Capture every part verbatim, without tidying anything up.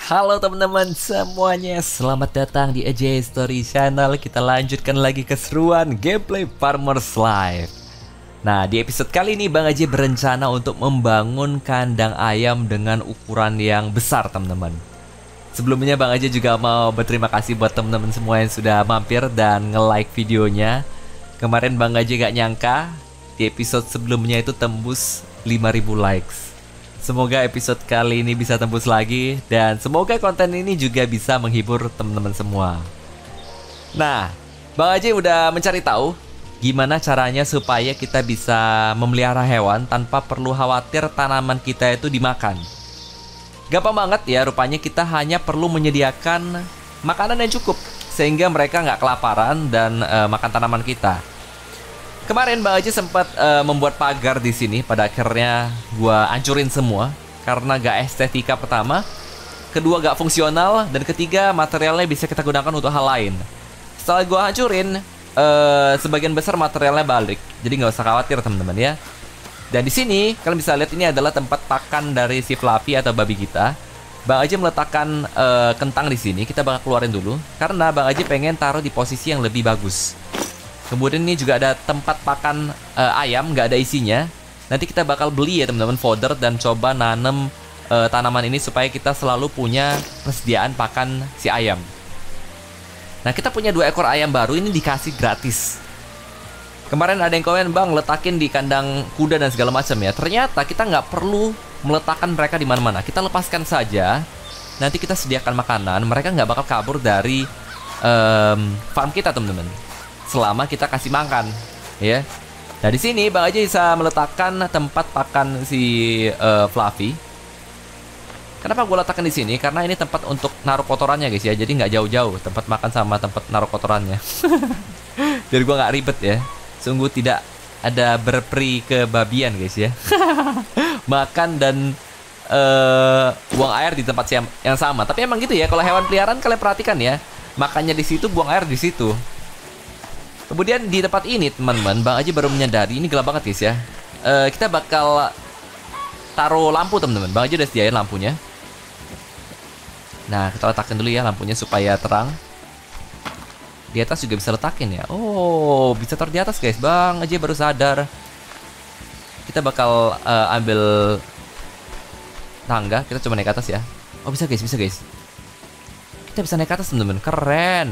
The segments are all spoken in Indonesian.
Halo teman-teman semuanya, selamat datang di A J Story Channel. Kita lanjutkan lagi keseruan gameplay Farmers Life. Nah, di episode kali ini Bang Aji berencana untuk membangun kandang ayam dengan ukuran yang besar, teman-teman. Sebelumnya Bang Aji juga mau berterima kasih buat teman-teman semua yang sudah mampir dan nge-like videonya. Kemarin Bang Aji gak nyangka di episode sebelumnya itu tembus lima ribu likes. Semoga episode kali ini bisa tembus lagi, dan semoga konten ini juga bisa menghibur teman-teman semua. Nah, Bang Aji udah mencari tahu gimana caranya supaya kita bisa memelihara hewan tanpa perlu khawatir tanaman kita itu dimakan. Gampang banget ya, rupanya kita hanya perlu menyediakan makanan yang cukup sehingga mereka nggak kelaparan dan uh, makan tanaman kita. Kemarin Bang Aji sempat uh, membuat pagar di sini. Pada akhirnya gua hancurin semua karena gak estetika pertama, kedua gak fungsional, dan ketiga materialnya bisa kita gunakan untuk hal lain. Setelah gua hancurin, uh, sebagian besar materialnya balik, jadi nggak usah khawatir teman-teman ya. Dan di sini kalian bisa lihat ini adalah tempat pakan dari si Fluffy atau babi kita. Bang Aji meletakkan uh, kentang di sini. Kita bakal keluarin dulu karena Bang Aji pengen taruh di posisi yang lebih bagus. Kemudian ini juga ada tempat pakan uh, ayam, nggak ada isinya. Nanti kita bakal beli ya teman-teman fodder dan coba nanem uh, tanaman ini supaya kita selalu punya persediaan pakan si ayam. Nah, kita punya dua ekor ayam baru, ini dikasih gratis. Kemarin ada yang komen, Bang, letakin di kandang kuda dan segala macam ya. Ternyata kita nggak perlu meletakkan mereka di mana-mana. Kita lepaskan saja. Nanti kita sediakan makanan, mereka nggak bakal kabur dari um, farm kita teman-teman. Selama kita kasih makan, ya. Nah, di sini Bang Aji bisa meletakkan tempat pakan si uh, Fluffy. Kenapa gue letakkan di sini? Karena ini tempat untuk naruh kotorannya, guys ya. Jadi nggak jauh-jauh tempat makan sama tempat naruh kotorannya. Biar gue nggak ribet ya. Sungguh tidak ada berperi kebabian, guys ya. Makan dan uh, buang air di tempat yang, yang sama. Tapi emang gitu ya. Kalau hewan peliharaan kalian perhatikan ya. Makannya di situ, buang air di situ. Kemudian di tempat ini teman-teman, Bang Aji baru menyadari ini gelap banget guys ya. uh, Kita bakal taruh lampu teman-teman. Bang Aji udah sediain lampunya. Nah, kita letakin dulu ya lampunya supaya terang. Di atas juga bisa letakin ya. Oh, bisa taruh di atas guys. Bang Aji baru sadar. Kita bakal uh, ambil tangga. Kita coba naik ke atas ya. Oh, bisa guys, bisa guys. Kita bisa naik ke atas teman-teman. Keren.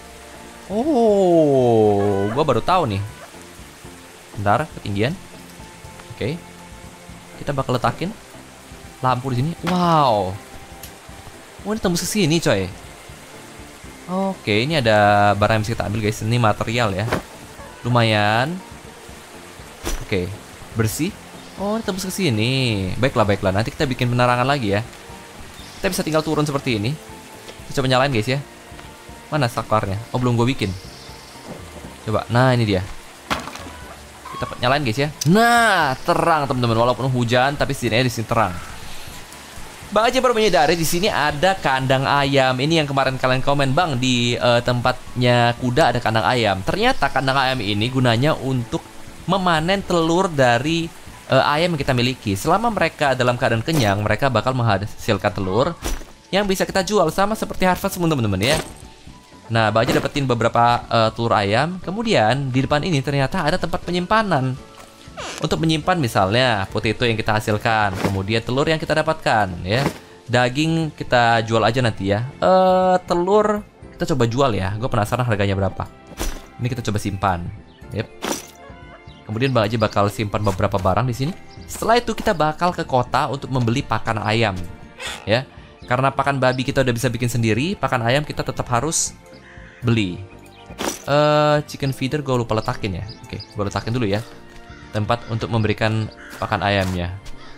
Oh, gua baru tahu nih. Bentar, ketinggian. Oke. Kita bakal letakin lampu di sini. Wow. Oh, ini tembus ke sini, coy. Oke, ini ada barang yang bisa kita ambil, guys. Ini material ya. Lumayan. Oke, bersih. Oh, ini tembus ke sini. Baiklah, baiklah. Nanti kita bikin penerangan lagi ya. Kita bisa tinggal turun seperti ini. Kita coba nyalain, guys ya. Mana saklarnya? Oh, belum gue bikin. Coba, nah ini dia. Kita nyalain guys ya. Nah, terang teman-teman. Walaupun hujan, tapi setidaknya di sini terang. Bang Aji baru menyadari di sini ada kandang ayam. Ini yang kemarin kalian komen, Bang, di uh, tempatnya kuda ada kandang ayam. Ternyata kandang ayam ini gunanya untuk memanen telur dari uh, ayam yang kita miliki. Selama mereka dalam keadaan kenyang, mereka bakal menghasilkan telur yang bisa kita jual, sama seperti harvest teman-teman ya. Nah, Bang Aji dapetin beberapa uh, telur ayam. Kemudian di depan ini ternyata ada tempat penyimpanan untuk menyimpan misalnya potato yang kita hasilkan, kemudian telur yang kita dapatkan ya. Daging kita jual aja nanti ya. uh, Telur kita coba jual ya. Gue penasaran harganya berapa. Ini kita coba simpan. Yep. Kemudian Bang Aji bakal simpan beberapa barang di sini. Setelah itu kita bakal ke kota untuk membeli pakan ayam ya. Karena pakan babi kita udah bisa bikin sendiri, pakan ayam kita tetap harus beli. uh, Chicken feeder gue lupa letakin ya. Oke, gue letakin dulu ya tempat untuk memberikan pakan ayamnya.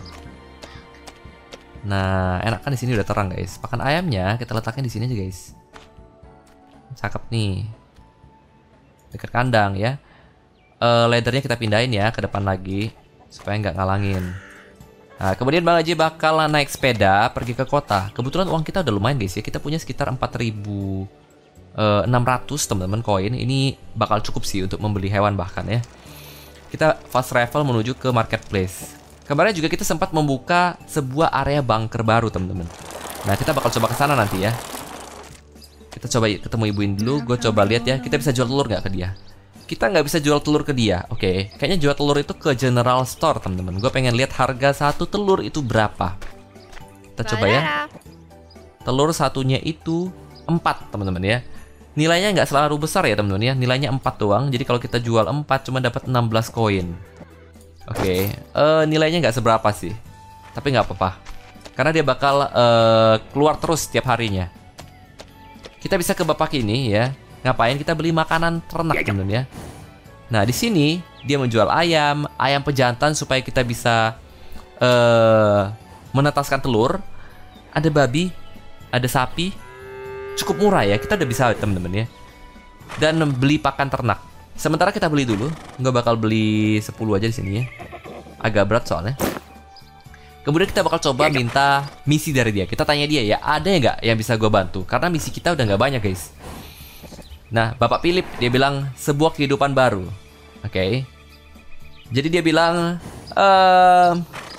Nah, enak kan di sini udah terang guys. Pakan ayamnya kita letakin di sini aja guys. Cakep nih. Dekat kandang ya. uh, Leadernya kita pindahin ya ke depan lagi supaya nggak ngalangin. Nah, kemudian Bang Aji bakal naik sepeda pergi ke kota. Kebetulan uang kita udah lumayan guys ya. Kita punya sekitar empat ribu enam ratus teman-teman koin. Ini bakal cukup sih untuk membeli hewan bahkan ya. Kita fast travel menuju ke marketplace. Kemarin juga kita sempat membuka sebuah area bunker baru teman-teman. Nah, kita bakal coba ke sana nanti ya. Kita coba ketemu ibu ini dulu. Gue coba lihat ya, kita bisa jual telur nggak ke dia? Kita nggak bisa jual telur ke dia. Oke, kayaknya jual telur itu ke general store, teman-teman. Gue pengen lihat harga satu telur itu berapa. Kita coba ya. Telur satunya itu empat, teman-teman ya. Nilainya nggak selalu besar ya, teman-teman ya. Nilainya empat doang. Jadi kalau kita jual empat cuma dapat enam belas koin. Oke, uh, nilainya nggak seberapa sih. Tapi nggak apa-apa. Karena dia bakal uh, keluar terus setiap harinya. Kita bisa ke bapak ini ya. Ngapain? Kita beli makanan ternak, teman-teman ya. Nah, di sini dia menjual ayam, ayam pejantan supaya kita bisa uh, menetaskan telur. Ada babi, ada sapi. Cukup murah ya. Kita udah bisa, teman-teman ya. Dan beli pakan ternak. Sementara kita beli dulu. Nggak bakal beli sepuluh aja di sini ya. Agak berat soalnya. Kemudian kita bakal coba minta misi dari dia. Kita tanya dia ya, ada nggak yang bisa gue bantu? Karena misi kita udah nggak banyak, guys. Nah, Bapak Philip, dia bilang sebuah kehidupan baru. Oke. Okay. Jadi dia bilang, ehm,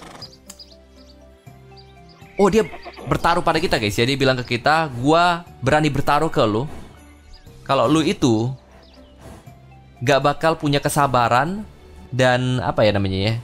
oh dia bertaruh pada kita, guys ya. Dia bilang ke kita, gua berani bertaruh ke lu. Kalau lu itu gak bakal punya kesabaran dan apa ya namanya ya,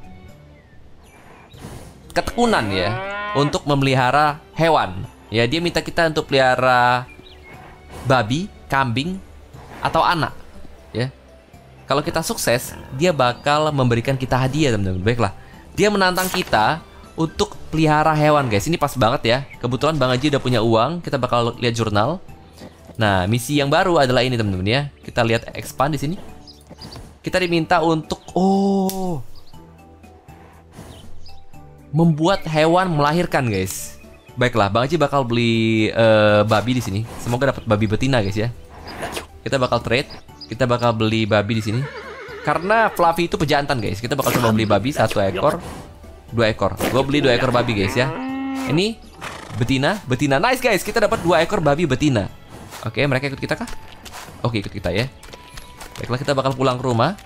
ketekunan ya, untuk memelihara hewan. Ya, dia minta kita untuk pelihara babi, kambing, atau anak ya. Kalau kita sukses, dia bakal memberikan kita hadiah, teman-teman. Baiklah, dia menantang kita untuk pelihara hewan, guys. Ini pas banget ya. Kebetulan Bang Haji udah punya uang. Kita bakal lihat jurnal. Nah, misi yang baru adalah ini, teman-teman ya. Kita lihat expand di sini. Kita diminta untuk oh membuat hewan melahirkan, guys. Baiklah, Bang Haji bakal beli uh, babi di sini. Semoga dapat babi betina, guys ya. Kita bakal trade. Kita bakal beli babi di sini. Karena Fluffy itu pejantan, guys. Kita bakal coba beli babi satu ekor, dua ekor. Gue beli dua ekor babi, guys ya. Ini betina, betina. Nice, guys. Kita dapat dua ekor babi betina. Oke, mereka ikut kita kah? Oke, ikut kita ya. Baiklah, kita bakal pulang ke rumah.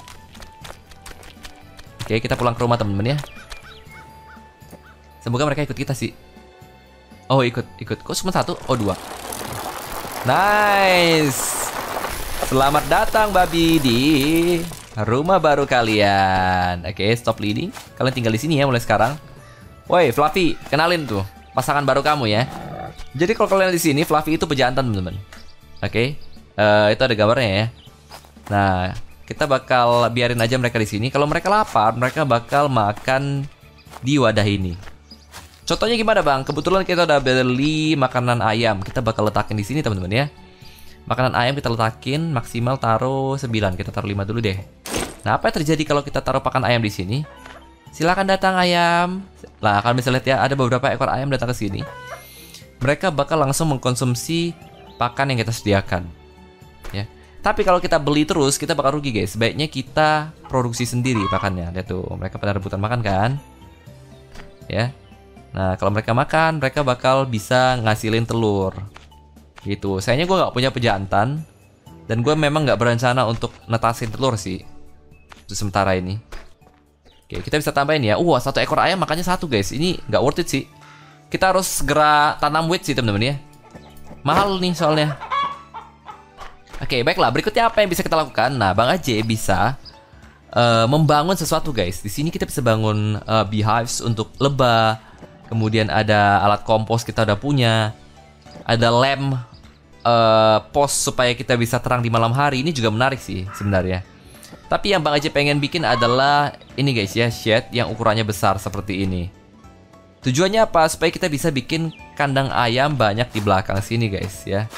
Oke, kita pulang ke rumah, teman-teman ya. Semoga mereka ikut kita sih. Oh, ikut, ikut. Kok cuma satu? Oh, dua. Nice. Selamat datang, babi, di rumah baru kalian. Oke, stop leading. Kalian tinggal di sini ya mulai sekarang. Woi, Fluffy, kenalin tuh pasangan baru kamu ya. Jadi kalau kalian di sini, Fluffy itu pejantan, teman-teman. Oke, uh, itu ada gambarnya ya. Nah, kita bakal biarin aja mereka di sini. Kalau mereka lapar, mereka bakal makan di wadah ini. Contohnya gimana, Bang? Kebetulan kita udah beli makanan ayam. Kita bakal letakin di sini, teman-teman ya. Makanan ayam kita letakin, maksimal taruh sembilan. Kita taruh lima dulu deh. Nah, apa yang terjadi kalau kita taruh pakan ayam di sini? Silakan datang ayam. Lah, kalian bisa lihat ya, ada beberapa ekor ayam datang ke sini. Mereka bakal langsung mengkonsumsi pakan yang kita sediakan. Ya. Tapi kalau kita beli terus, kita bakal rugi, guys. Sebaiknya kita produksi sendiri pakannya. Lihat tuh, mereka pada rebutan makan kan? Ya. Nah, kalau mereka makan, mereka bakal bisa ngasilin telur. Gitu. Sayangnya gue nggak punya pejantan. Dan gue memang nggak berencana untuk netasin telur sih. Untuk sementara ini. Oke, kita bisa tambahin ya. Wah, satu ekor ayam makannya satu, guys. Ini nggak worth it sih. Kita harus segera tanam wheat sih, teman-teman ya. Mahal nih soalnya. Oke, baiklah. Berikutnya apa yang bisa kita lakukan? Nah, Bang Aje bisa uh, membangun sesuatu, guys. Di sini kita bisa bangun uh, beehives untuk lebah. Kemudian ada alat kompos kita udah punya. Ada lamp uh, pos supaya kita bisa terang di malam hari. Ini juga menarik sih sebenarnya. Tapi yang Bang Aje pengen bikin adalah ini, guys ya, shed yang ukurannya besar seperti ini. Tujuannya apa? Supaya kita bisa bikin kandang ayam banyak di belakang sini, guys ya.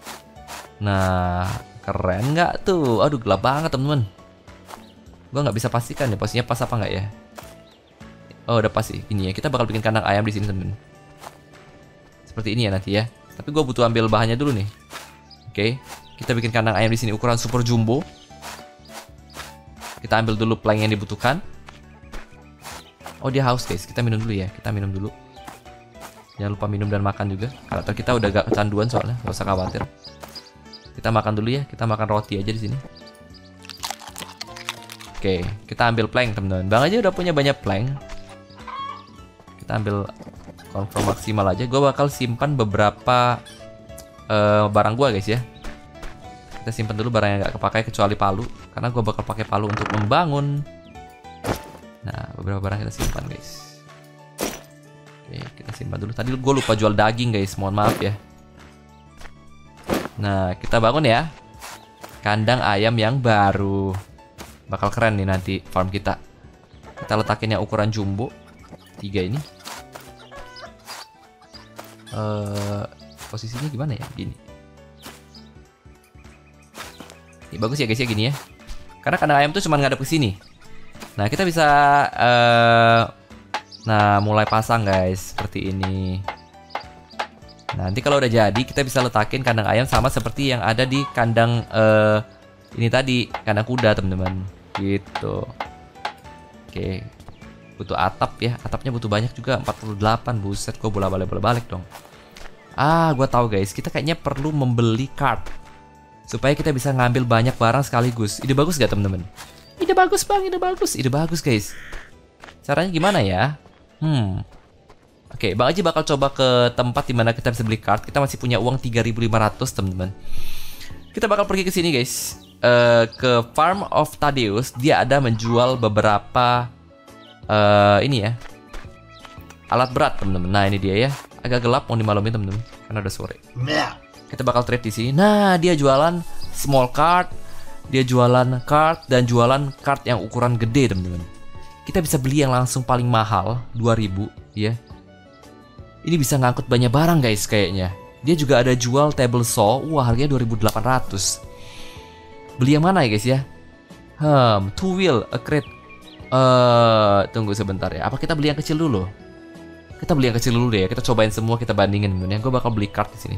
Nah, keren nggak tuh? Aduh, gelap banget, teman-teman. Gua nggak bisa pastikan ya posisinya pas apa nggak ya. Oh, udah pas sih. Ini ya, kita bakal bikin kandang ayam di sini, teman-teman. Seperti ini ya nanti ya. Tapi gue butuh ambil bahannya dulu nih. Oke, kita bikin kandang ayam di sini ukuran super jumbo. Kita ambil dulu plank yang dibutuhkan. Oh, dia haus, guys. Kita minum dulu ya. Kita minum dulu. Jangan lupa minum dan makan juga. Karakter kita udah gak kecanduan soalnya, gak usah khawatir. Kita makan dulu ya. Kita makan roti aja di sini. Oke, kita ambil plank, teman-teman. Bang aja udah punya banyak plank. Kita ambil confirm maksimal aja. Gue bakal simpan beberapa uh, barang gue guys ya. Kita simpan dulu barang yang nggak kepakai kecuali palu, karena gue bakal pakai palu untuk membangun. Nah, beberapa barang kita simpan guys. Oke, kita simpan dulu. Tadi gue lupa jual daging guys, mohon maaf ya. Nah, kita bangun ya kandang ayam yang baru. Bakal keren nih nanti farm kita. Kita letakin yang ukuran jumbo tiga ini. Uh, posisinya gimana ya? Gini. Ini bagus ya guys ya gini ya. Karena kandang ayam tuh cuma ngadep ke sini. Nah, kita bisa uh, nah, mulai pasang guys seperti ini. Nanti kalau udah jadi kita bisa letakin kandang ayam sama seperti yang ada di kandang uh, ini tadi, kandang kuda teman-teman. Gitu. Oke. Butuh atap ya. Atapnya butuh banyak juga, empat puluh delapan. Buset, gue bola balik bola balik dong. Ah, gue tahu guys, kita kayaknya perlu membeli cart supaya kita bisa ngambil banyak barang sekaligus. Ide bagus gak teman-teman? Ide bagus bang, ide bagus, ide bagus guys. Caranya gimana ya? Hmm. Oke, Bang Aji bakal coba ke tempat dimana kita bisa beli cart. Kita masih punya uang tiga ribu lima ratus teman-teman. Kita bakal pergi ke sini guys. Uh, ke Farm of Thaddeus. Dia ada menjual beberapa uh, ini ya, alat berat teman-teman. Nah ini dia ya. Agak gelap mau dimalamin teman-teman karena udah sore. Kita bakal trade di sini. Nah dia jualan small cart, dia jualan cart dan jualan cart yang ukuran gede teman-teman. Kita bisa beli yang langsung paling mahal dua ribu ya. Ini bisa ngangkut banyak barang guys kayaknya. Dia juga ada jual table saw. Wah harganya dua ribu delapan ratus. Beli yang mana ya guys ya? Hmm, two wheel, a crate. Uh, tunggu sebentar ya. Apa kita beli yang kecil dulu? Kita beli yang kecil dulu deh ya. Kita cobain semua, kita bandingin temen ya. Gue bakal beli cart di sini.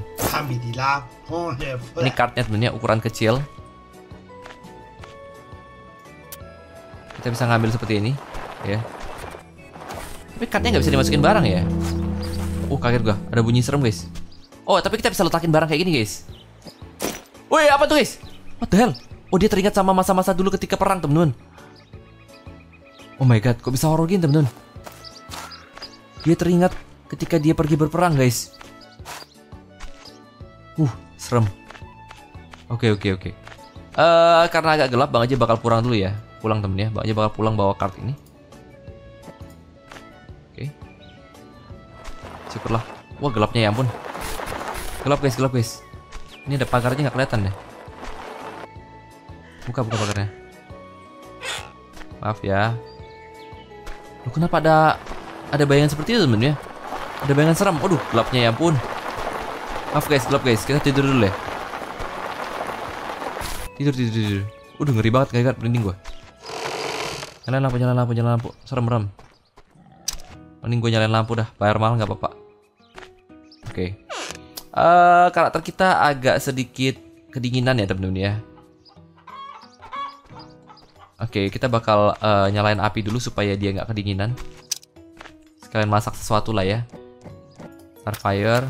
Ini cartnya temennya ukuran kecil. Kita bisa ngambil seperti ini, ya. Tapi cartnya nggak bisa dimasukin barang ya. Uh kaget gue. Ada bunyi serem guys. Oh tapi kita bisa letakin barang kayak gini guys. Woi apa tuh guys? What the hell? Oh dia teringat sama masa-masa dulu ketika perang temen-temen. Oh my god, kok bisa horor gini temen-temen? Dia teringat ketika dia pergi berperang guys. Uh, serem. Oke oke oke. Eh karena agak gelap Bang Aji bakal pulang dulu ya. Pulang temen ya, Bang Aji bakal pulang bawa kart ini. Oke. Syukurlah. Wah gelapnya ya ampun. Gelap guys, gelap guys. Ini ada pagarnya nggak kelihatan deh. Buka buka pagarnya. Maaf ya. Loh, kenapa ada ada bayangan seperti itu temen ya? Ada bayangan seram. Waduh, gelapnya ya ampun. Maaf guys, gelap guys. Kita tidur dulu ya. Tidur tidur tidur. Udah ngeri banget kayak merinding gua. Nyalain lampu, nyalain lampu, nyalain lampu. Serem-serem. Mending gue nyalain lampu dah. Bayar mahal nggak apa-apa. Oke. Okay. Uh, karakter kita agak sedikit kedinginan ya temen-temen ya. Oke, okay, kita bakal uh, nyalain api dulu supaya dia nggak kedinginan. Sekalian masak sesuatu lah ya. Start fire.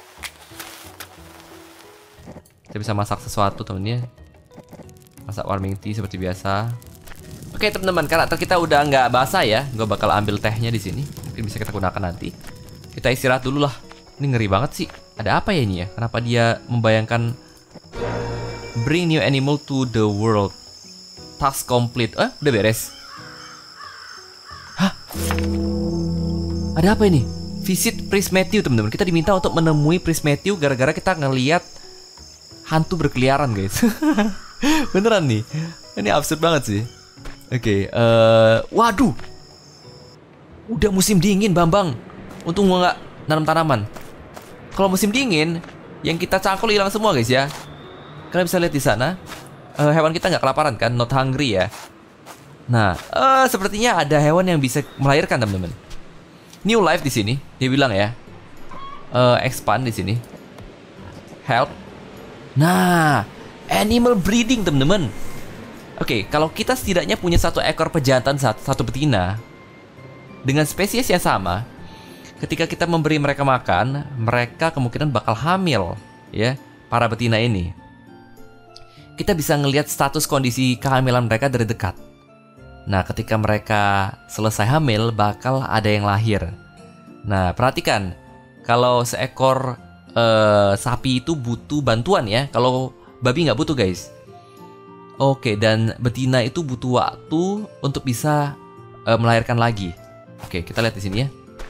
Kita bisa masak sesuatu temennya. Masak warming tea seperti biasa. Oke okay, teman-teman, karakter kita udah nggak basah ya. Gue bakal ambil tehnya di sini. Mungkin bisa kita gunakan nanti. Kita istirahat dulu lah. Ini ngeri banget sih. Ada apa ya ini ya? Kenapa dia membayangkan bring new animal to the world? Task complete. Eh, udah beres. Hah? Ada apa ini? Visit Priest Matthew, teman-teman. Kita diminta untuk menemui Priest Matthew gara-gara kita ngeliat hantu berkeliaran, guys. Beneran nih. Ini absurd banget sih. Oke, okay, uh, waduh. Udah musim dingin, Bambang. Untung gua nggak nanam tanaman. Kalau musim dingin, yang kita cangkul hilang semua, guys ya. Kalian bisa lihat di sana. Uh, hewan kita nggak kelaparan kan, not hungry ya. Nah, uh, sepertinya ada hewan yang bisa melahirkan teman-teman. New life di sini, dia bilang ya. Uh, expand di sini. Help. Nah, animal breeding teman-teman. Oke, okay, kalau kita setidaknya punya satu ekor pejantan satu, satu betina dengan spesies yang sama, ketika kita memberi mereka makan, mereka kemungkinan bakal hamil, ya, para betina ini. Kita bisa ngelihat status kondisi kehamilan mereka dari dekat. Nah, ketika mereka selesai hamil, bakal ada yang lahir. Nah, perhatikan. Kalau seekor uh, sapi itu butuh bantuan ya. Kalau babi nggak butuh, guys. Oke, dan betina itu butuh waktu untuk bisa uh, melahirkan lagi. Oke, kita lihat di sini ya.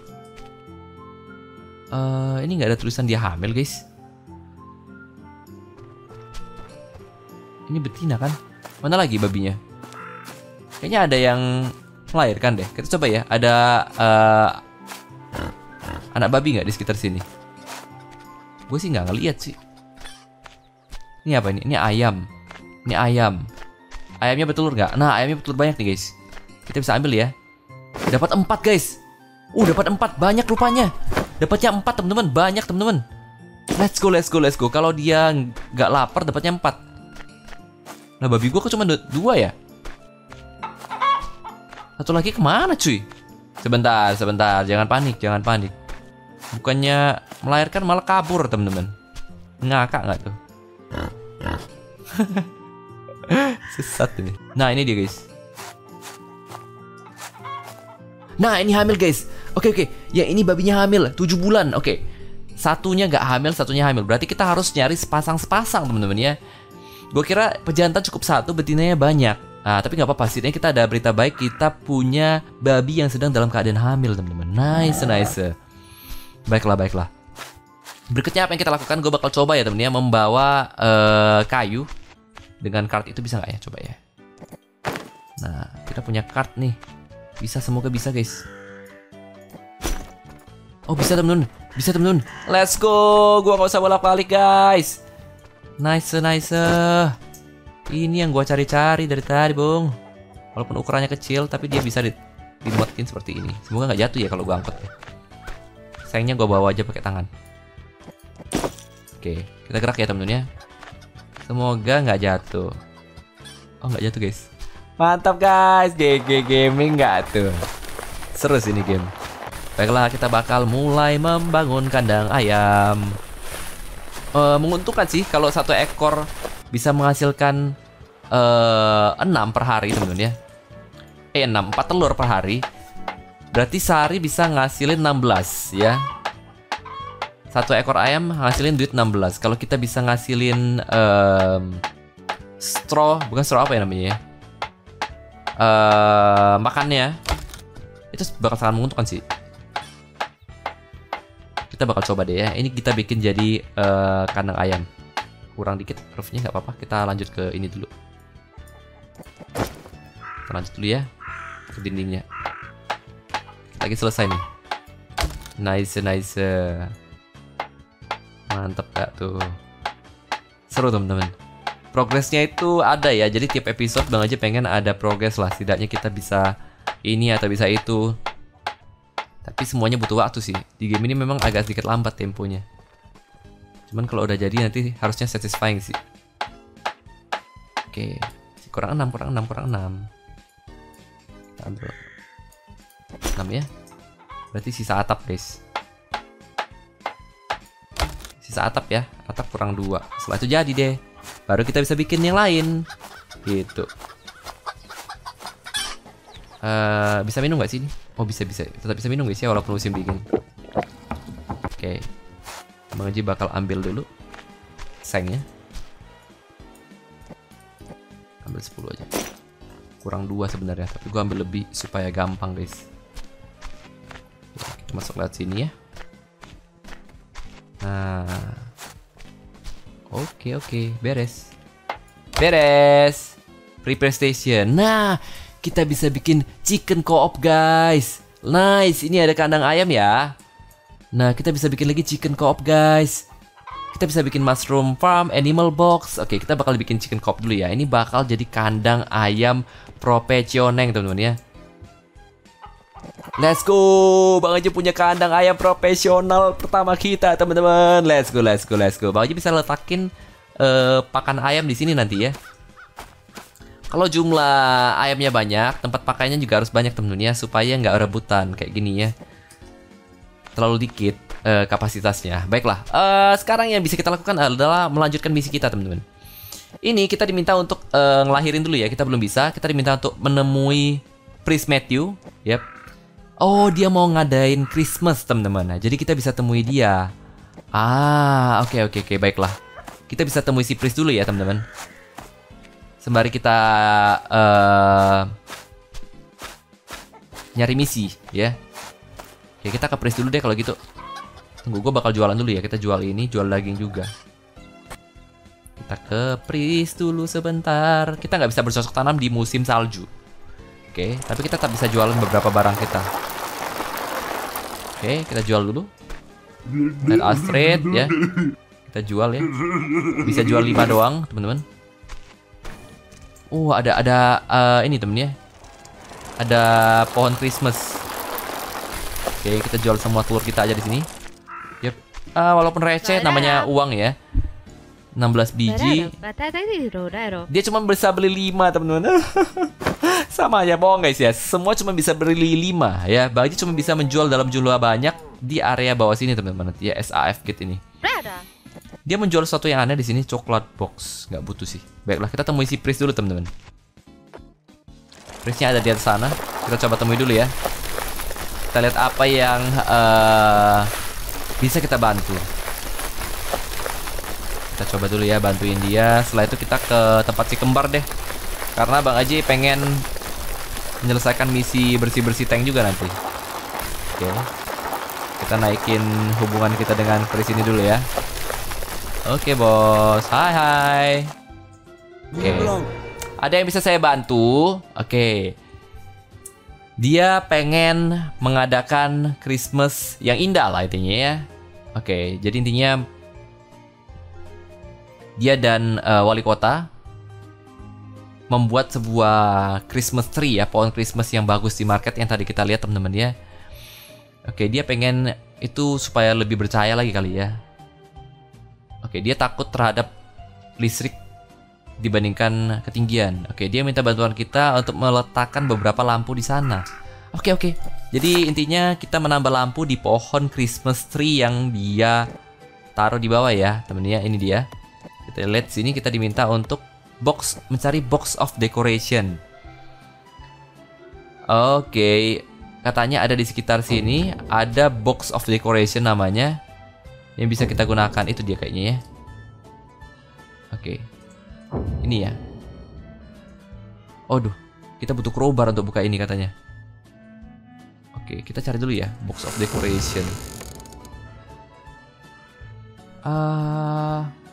Uh, ini nggak ada tulisan dia hamil, guys. Ini betina kan? Mana lagi babinya? Kayaknya ada yang melahirkan deh. Kita coba ya. Ada uh, anak babi nggak di sekitar sini? Gue sih nggak ngeliat sih. Ini apa ini? Ini ayam. Ini ayam. Ayamnya bertelur nggak? Nah, ayamnya bertelur banyak nih, guys. Kita bisa ambil ya. Dapat empat, guys. Uh, dapat empat. Banyak rupanya. Dapatnya empat, teman-teman. Banyak, teman-teman. Let's go, let's go, let's go. Kalau dia nggak lapar, dapatnya empat. Nah, babi gue kok cuma dua ya? Satu lagi kemana, cuy? Sebentar, sebentar. Jangan panik, jangan panik. Bukannya melahirkan malah kabur, teman-teman. Ngakak nggak tuh? Sesat ini. Nah, ini dia, guys. Nah, ini hamil, guys. Oke, oke. Ya, ini babinya hamil. tujuh bulan. Oke. Satunya nggak hamil, satunya hamil. Berarti kita harus nyari sepasang-sepasang, teman-teman ya. Gue kira pejantan cukup satu, betinanya banyak. Nah, tapi nggak apa-apa. Setidaknya kita ada berita baik. Kita punya babi yang sedang dalam keadaan hamil, teman-teman. Nice, nice. Baiklah, baiklah. Berikutnya apa yang kita lakukan? Gue bakal coba ya, teman-teman ya, membawa uh, kayu. Dengan kart itu bisa nggak ya? Coba ya. Nah, kita punya kart nih. Bisa, semoga bisa, guys. Oh, bisa, temen-temen. Bisa, temen-temen. Let's go. Gua nggak usah bolak-balik, guys. Nice, nice. Ini yang gua cari-cari dari tadi, Bung. Walaupun ukurannya kecil, tapi dia bisa di dimuatin seperti ini. Semoga nggak jatuh ya kalau gua angkut ya. Sayangnya gua bawa aja pakai tangan. Oke, kita gerak ya, temen-temen ya. Semoga nggak jatuh. Oh, nggak jatuh, guys. Mantap, guys. G G Gaming nggak tuh. Seru sih ini game. Baiklah, kita bakal mulai membangun kandang ayam. Uh, menguntungkan sih kalau satu ekor bisa menghasilkan uh, enam per hari, teman-teman ya. Eh, enam, empat telur per hari. Berarti sehari bisa ngasilin enam belas ya. Satu ekor ayam ngasilin duit enam belas. Kalau kita bisa ngasilin um, straw, bukan straw apa ya namanya ya? Uh, makannya itu bakal sangat menguntungkan sih. Kita bakal coba deh ya. Ini kita bikin jadi uh, kandang ayam. Kurang dikit roofnya, nggak apa-apa. Kita lanjut ke ini dulu. Kita lanjut dulu ya ke dindingnya. Lagi selesai nih. Nice, nice. Mantep gak tuh? Seru, teman-teman. Progresnya itu ada ya. Jadi tiap episode Bang aja pengen ada progres lah. Setidaknya kita bisa ini atau bisa itu. Tapi semuanya butuh waktu sih. Di game ini memang agak sedikit lambat temponya. Cuman kalau udah jadi nanti harusnya satisfying sih. Oke, kurang enam, kurang enam, kurang enam. Kita ambil enam ya. Berarti sisa atap, guys. Sisa atap ya. Atap kurang dua. Setelah itu jadi deh. Baru kita bisa bikin yang lain. Gitu. Uh, bisa minum nggak sih ini? Oh, bisa, bisa. Tetap bisa minum guys ya walaupun musim dingin. Oke. Bang Haji bakal ambil dulu sengnya. Ambil sepuluh aja. Kurang dua sebenarnya, tapi gua ambil lebih supaya gampang guys. Kita masuk lewat sini ya. Nah. Oke, oke, beres. Beres. Prepare station. Nah, kita bisa bikin chicken co-op guys. Nice, ini ada kandang ayam ya. Nah, kita bisa bikin lagi chicken co-op guys. Kita bisa bikin mushroom farm, animal box. Oke, kita bakal bikin chicken co-op dulu ya. Ini bakal jadi kandang ayam profesional teman-teman ya. Let's go. Bang Haji punya kandang ayam profesional pertama kita, teman-teman. Let's go, let's go, let's go. Bang Haji bisa letakin uh, pakan ayam di sini nanti ya. Kalau jumlah ayamnya banyak, tempat pakainya juga harus banyak, teman-teman ya, supaya nggak rebutan kayak gini ya. Terlalu dikit uh, kapasitasnya. Baiklah. Uh, sekarang yang bisa kita lakukan adalah melanjutkan misi kita, teman-teman. Ini kita diminta untuk uh, ngelahirin dulu ya. Kita belum bisa. Kita diminta untuk menemui Prince Matthew. Yap. Oh, dia mau ngadain Christmas, teman-teman. Nah, jadi kita bisa temui dia. Ah, oke oke oke, baiklah. Kita bisa temui si priest dulu ya, teman-teman. Sembari kita uh, nyari misi, ya. Oke, kita ke priest dulu deh kalau gitu. Tunggu, gue bakal jualan dulu ya. Kita jual ini, jual daging juga. Kita ke priest dulu sebentar. Kita nggak bisa bercocok tanam di musim salju. Oke, tapi kita tetap bisa jualan beberapa barang kita. Oke, kita jual dulu. Let us trade ya. Kita jual ya. Bisa jual lima doang, teman-teman. Oh, ada ada uh, ini temen ya. Ada pohon Christmas. Oke, kita jual semua telur kita aja di sini. Yep. Uh, walaupun receh, namanya uang ya. enam belas biji. Dia cuma bisa beli lima, teman-teman. Sama aja bohong guys ya. Semua cuma bisa beli lima ya. Bagi cuma bisa menjual dalam jumlah banyak di area bawah sini, teman-teman. Ya, S A F gate ini. Dia menjual sesuatu yang aneh di sini, coklat box. Nggak butuh sih. Baiklah, kita temui si priest dulu, teman-teman. Priestnya ada di atas sana. Kita coba temui dulu ya. Kita lihat apa yang uh, bisa kita bantu. Kita coba dulu ya, bantuin dia. Setelah itu kita ke tempat si kembar deh. Karena Bang Aji pengen menyelesaikan misi bersih-bersih tank juga nanti. Oke. Kita naikin hubungan kita dengan Chris ini dulu ya. Oke bos. Hai hai. Oke. Ada yang bisa saya bantu? Oke. Dia pengen mengadakan Christmas yang indah lah intinya ya. Oke, jadi intinya dia dan uh, wali kota membuat sebuah Christmas tree ya, pohon Christmas yang bagus di market yang tadi kita lihat teman-teman ya. Oke, dia pengen itu supaya lebih bercahaya lagi kali ya. Oke, dia takut terhadap listrik dibandingkan ketinggian. Oke, dia minta bantuan kita untuk meletakkan beberapa lampu di sana. Oke, oke. Jadi intinya kita menambah lampu di pohon Christmas tree yang dia taruh di bawah ya, temen ya. Ini dia. Kita lihat sini, kita diminta untuk box, mencari box of decoration. Oke, katanya ada di sekitar sini ada box of decoration namanya yang bisa kita gunakan. Itu dia kayaknya ya. Oke, ini ya. Aduh, kita butuh crowbar untuk buka ini katanya. Oke, kita cari dulu ya box of decoration. Ah. Uh...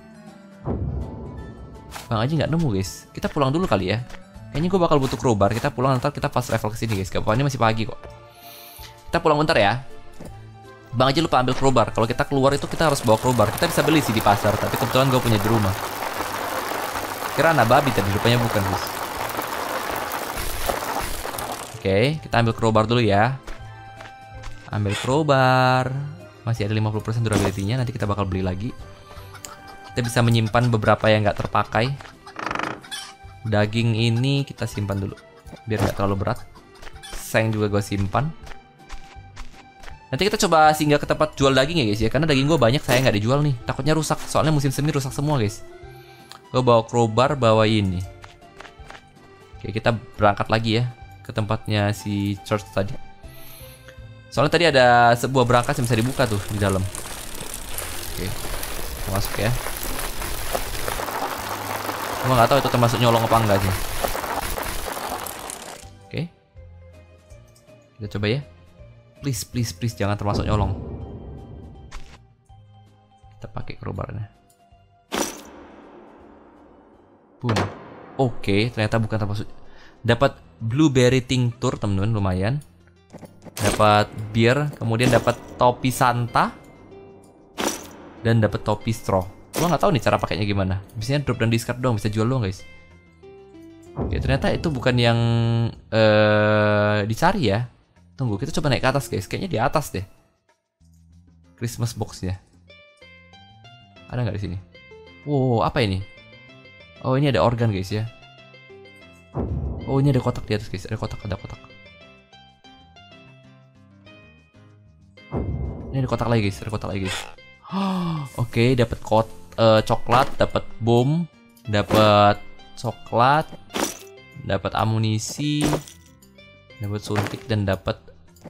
Bang Aji nggak nemu guys. Kita pulang dulu kali ya. Kayaknya gue bakal butuh crowbar. Kita pulang, ntar kita fast travel ke sini guys. Kapannya masih pagi kok. Kita pulang bentar ya. Bang Aji lupa ambil crowbar. Kalau kita keluar itu kita harus bawa crowbar. Kita bisa beli sih di pasar, tapi kebetulan gue punya di rumah. Kira anak babi tadi, rupanya bukan guys. Oke, kita ambil crowbar dulu ya. Ambil crowbar. Masih ada lima puluh persen durability-nya. Nanti kita bakal beli lagi. Kita bisa menyimpan beberapa yang nggak terpakai. Daging ini kita simpan dulu biar nggak terlalu berat. Seng juga gue simpan. Nanti kita coba singgah ke tempat jual daging ya guys ya. Karena daging gue banyak, saya nggak dijual nih. Takutnya rusak, soalnya musim semi rusak semua guys. Gue bawa crowbar, bawa ini. Oke, kita berangkat lagi ya ke tempatnya si church tadi. Soalnya tadi ada sebuah berangkas yang bisa dibuka tuh di dalam. Oke, masuk ya. Gue nggak tahu itu termasuk nyolong apa enggak sih. Oke, kita coba ya. Please, please, please jangan termasuk nyolong. Kita pakai crowbarnya. Boom. Oke, ternyata bukan termasuk. Dapat blueberry tincture teman-teman, lumayan. Dapat bir, kemudian dapat topi Santa dan dapat topi straw. Gua nggak tahu nih cara pakainya gimana. Biasanya drop dan discard doang, bisa jual doang guys. Oke, ternyata itu bukan yang uh, dicari ya. Tunggu, kita coba naik ke atas guys. Kayaknya di atas deh. Christmas boxnya. Ada nggak di sini? Wow, apa ini? Oh, ini ada organ guys ya. Oh, ini ada kotak di atas guys. Ada kotak, ada kotak. Ini ada kotak lagi guys. Ada kotak lagi guys. Oke, okay, dapat kot uh, coklat, dapat bom, dapat coklat, dapat amunisi, dapat suntik dan dapat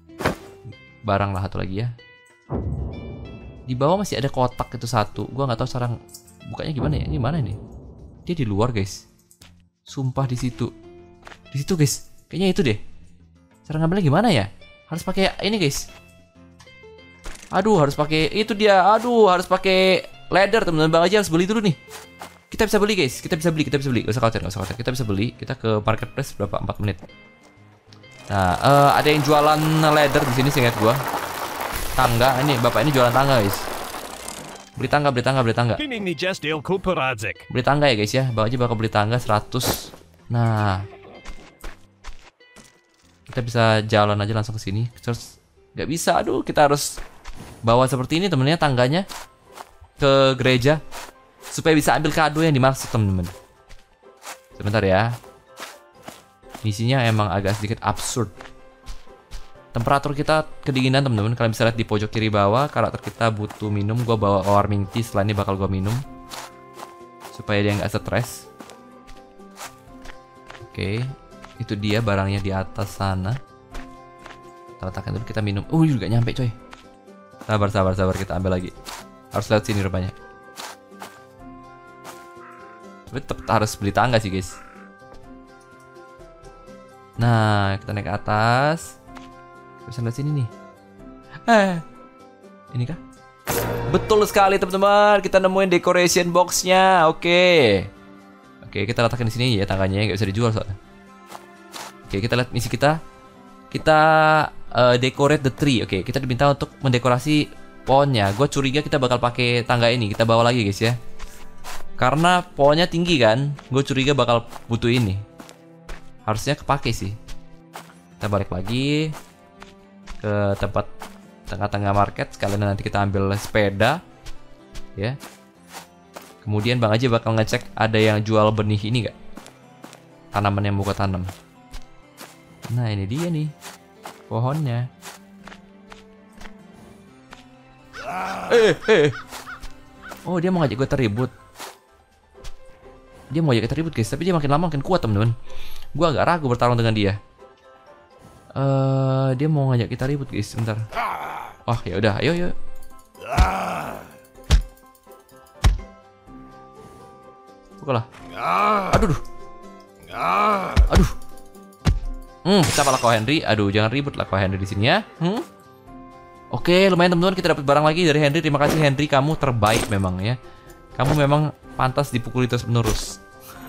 barang lah satu lagi ya. Di bawah masih ada kotak itu satu. Gua nggak tahu cara bukanya gimana ya. Ini mana ini? Dia di luar guys. Sumpah di situ. Di situ guys. Kayaknya itu deh. Cara ngambilnya gimana ya? Harus pakai ini guys. Aduh, harus pakai itu dia. Aduh, harus pakai ladder teman-teman. Bang aja harus beli dulu nih. Kita bisa beli guys. Kita bisa beli. Kita bisa beli. Gak usah khawatir. Gak usah khawatir. Kita bisa beli. Kita ke marketplace berapa? empat menit. Nah, uh, ada yang jualan ladder di sini seingat gua. Tangga. Ini bapak ini jualan tangga guys. Beli tangga, beli tangga, beli tangga. Beli tangga ya guys ya. Bang aja bakal beli tangga seratus. Nah, kita bisa jalan aja langsung ke sini. Terus nggak bisa. Aduh, kita harus bawa seperti ini temennya tangganya ke gereja supaya bisa ambil kado yang dimaksud temen-temen. Sebentar ya. Misinya emang agak sedikit absurd. Temperatur kita kedinginan teman-teman. Kalian bisa lihat di pojok kiri bawah. Karakter kita butuh minum. Gua bawa warming tea. Setelah ini bakal gua minum supaya dia nggak stres. Oke, itu dia barangnya di atas sana. Kita letakkan dulu, kita minum. Uh, juga nyampe coy. Sabar, sabar, sabar. Kita ambil lagi. Harus lewat sini rupanya. Tapi tetap harus beli tangga sih guys. Nah, kita naik ke atas. Bisa lihat sini nih. Eh, ini kah? Betul sekali teman-teman. Kita nemuin decoration boxnya. Oke, oke kita letakkan di sini ya tangganya. Nggak bisa dijual soalnya. Oke, kita lihat misi kita. Kita uh, decorate the tree. Oke, kita diminta untuk mendekorasi pohonnya. Gue curiga kita bakal pakai tangga ini. Kita bawa lagi guys ya. Karena pohonnya tinggi kan. Gue curiga bakal butuh ini. Harusnya kepake sih. Kita balik lagi ke tempat tengah-tengah market. Sekalian nanti kita ambil sepeda ya. Kemudian Bang Aji bakal ngecek ada yang jual benih ini gak, tanaman yang mau gue tanam. Nah ini dia nih pohonnya. Eh eh Oh dia mau ngajak gue teribut. Dia mau ngajak kita ribut guys. Tapi dia makin lama makin kuat temen-temen. Gue agak ragu bertarung dengan dia. Uh, dia mau ngajak kita ribut guys, sebentar. Oh ya udah, ayo ayo. Pukul lah. Aduh, aduh. Hmm, kita malah kau Henry. Aduh, jangan ribut lah kau Henry di sini ya. Hmm? Oke, lumayan teman-teman, kita dapat barang lagi dari Henry. Terima kasih Henry, kamu terbaik memang ya. Kamu memang pantas dipukuli terus menerus.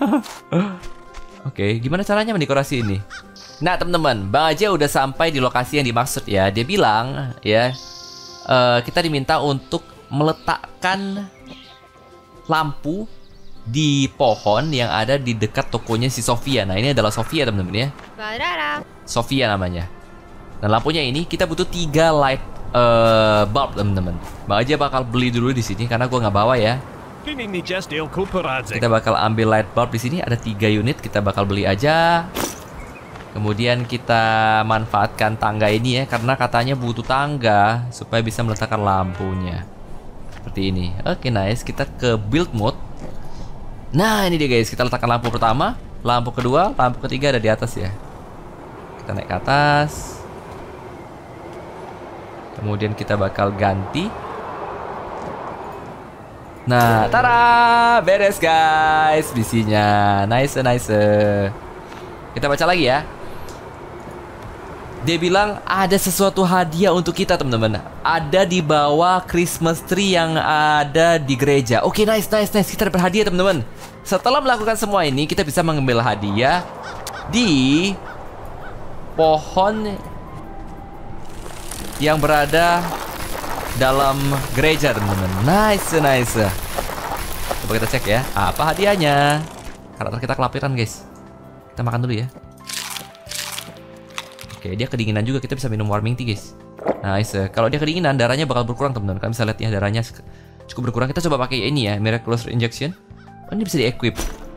Oke, gimana caranya mendekorasi ini? Nah teman-teman, Bang Aja udah sampai di lokasi yang dimaksud ya. Dia bilang ya, uh, kita diminta untuk meletakkan lampu di pohon yang ada di dekat tokonya si Sofia. Nah ini adalah Sofia teman-teman ya. Sofia namanya. Dan lampunya ini kita butuh tiga light uh, bulb teman-teman. Bang Aja bakal beli dulu di sini karena gue nggak bawa ya. Kita bakal ambil light bulb di sini, ada tiga unit. Kita bakal beli aja. Kemudian kita manfaatkan tangga ini ya, karena katanya butuh tangga supaya bisa meletakkan lampunya. Seperti ini. Oke, nice. Kita ke build mode. Nah, ini dia guys. Kita letakkan lampu pertama, lampu kedua, lampu ketiga ada di atas ya. Kita naik ke atas. Kemudian kita bakal ganti. Nah, tada! Beres guys misinya. Nice, nice. Kita baca lagi ya. Dia bilang ada sesuatu hadiah untuk kita teman-teman. Ada di bawah Christmas tree yang ada di gereja. Oke, nice, nice, nice. Kita dapat hadiah teman-teman. Setelah melakukan semua ini, kita bisa mengambil hadiah di pohon yang berada dalam gereja teman-teman. Nice, nice. Coba kita cek ya. Apa hadiahnya? Karakter kita kelaparan guys. Kita makan dulu ya. Oke, dia kedinginan juga. Kita bisa minum warming tea guys. Nice. Kalau dia kedinginan, darahnya bakal berkurang teman-teman. Kalian bisa lihat ya, darahnya cukup berkurang. Kita coba pakai ini ya, Miraculous Injection. Oh, ini bisa di-equip.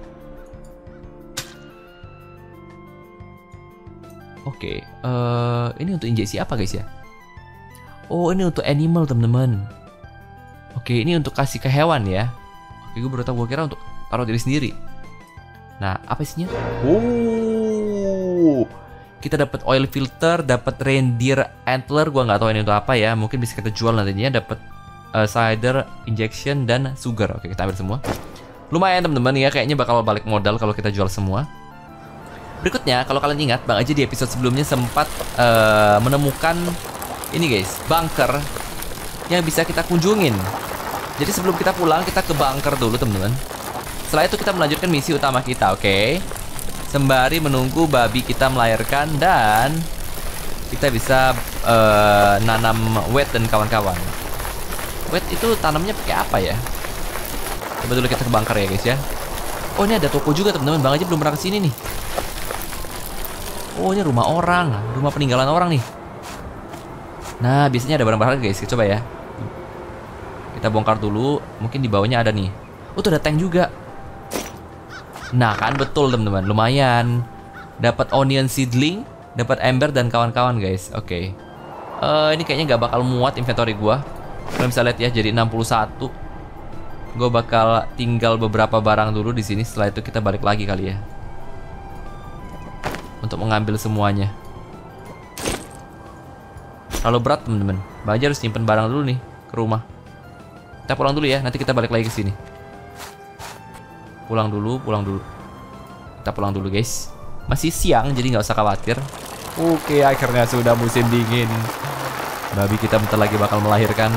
Oke, uh, ini untuk injeksi apa guys ya? Oh, ini untuk animal teman-teman. Oke, ini untuk kasih ke hewan ya. Oke, gue baru tahu. Gue kira untuk taruh diri sendiri. Nah, apa isinya? Oh, Kita dapat oil filter, dapat reindeer antler, gua nggak tahu ini untuk apa ya. Mungkin bisa kita jual nantinya. Dapat uh, cider injection dan sugar. Oke, kita ambil semua. Lumayan teman-teman ya, kayaknya bakal balik modal kalau kita jual semua. Berikutnya, kalau kalian ingat, Bang Aji di episode sebelumnya sempat uh, menemukan ini guys, bunker yang bisa kita kunjungin. Jadi sebelum kita pulang, kita ke bunker dulu teman-teman. Setelah itu kita melanjutkan misi utama kita, oke? Okay? Sembari menunggu babi kita melahirkan dan kita bisa uh, nanam wheat dan kawan-kawan. Wheat itu tanamnya pakai apa ya? Coba dulu kita ke bunker ya guys ya. Oh ini ada toko juga teman-teman. Bang Aji belum pernah kesini nih. Oh ini rumah orang, rumah peninggalan orang nih. Nah biasanya ada barang-barang guys. Coba ya. Kita bongkar dulu. Mungkin di bawahnya ada nih. Oh tuh ada tank juga. Nah kan betul teman-teman, lumayan. Dapat onion seedling, dapat ember dan kawan-kawan guys. Oke. Okay. Uh, ini kayaknya nggak bakal muat inventory gua. Kalian bisa lihat ya, jadi enam puluh satu. Gua bakal tinggal beberapa barang dulu di sini. Setelah itu kita balik lagi kali ya. Untuk mengambil semuanya. Kalau berat teman-teman, Bang Aji harus simpen barang dulu nih ke rumah. Kita pulang dulu ya, nanti kita balik lagi ke sini. Pulang dulu, pulang dulu. Kita pulang dulu guys. Masih siang jadi nggak usah khawatir. Oke, akhirnya sudah musim dingin. Babi kita bentar lagi bakal melahirkan.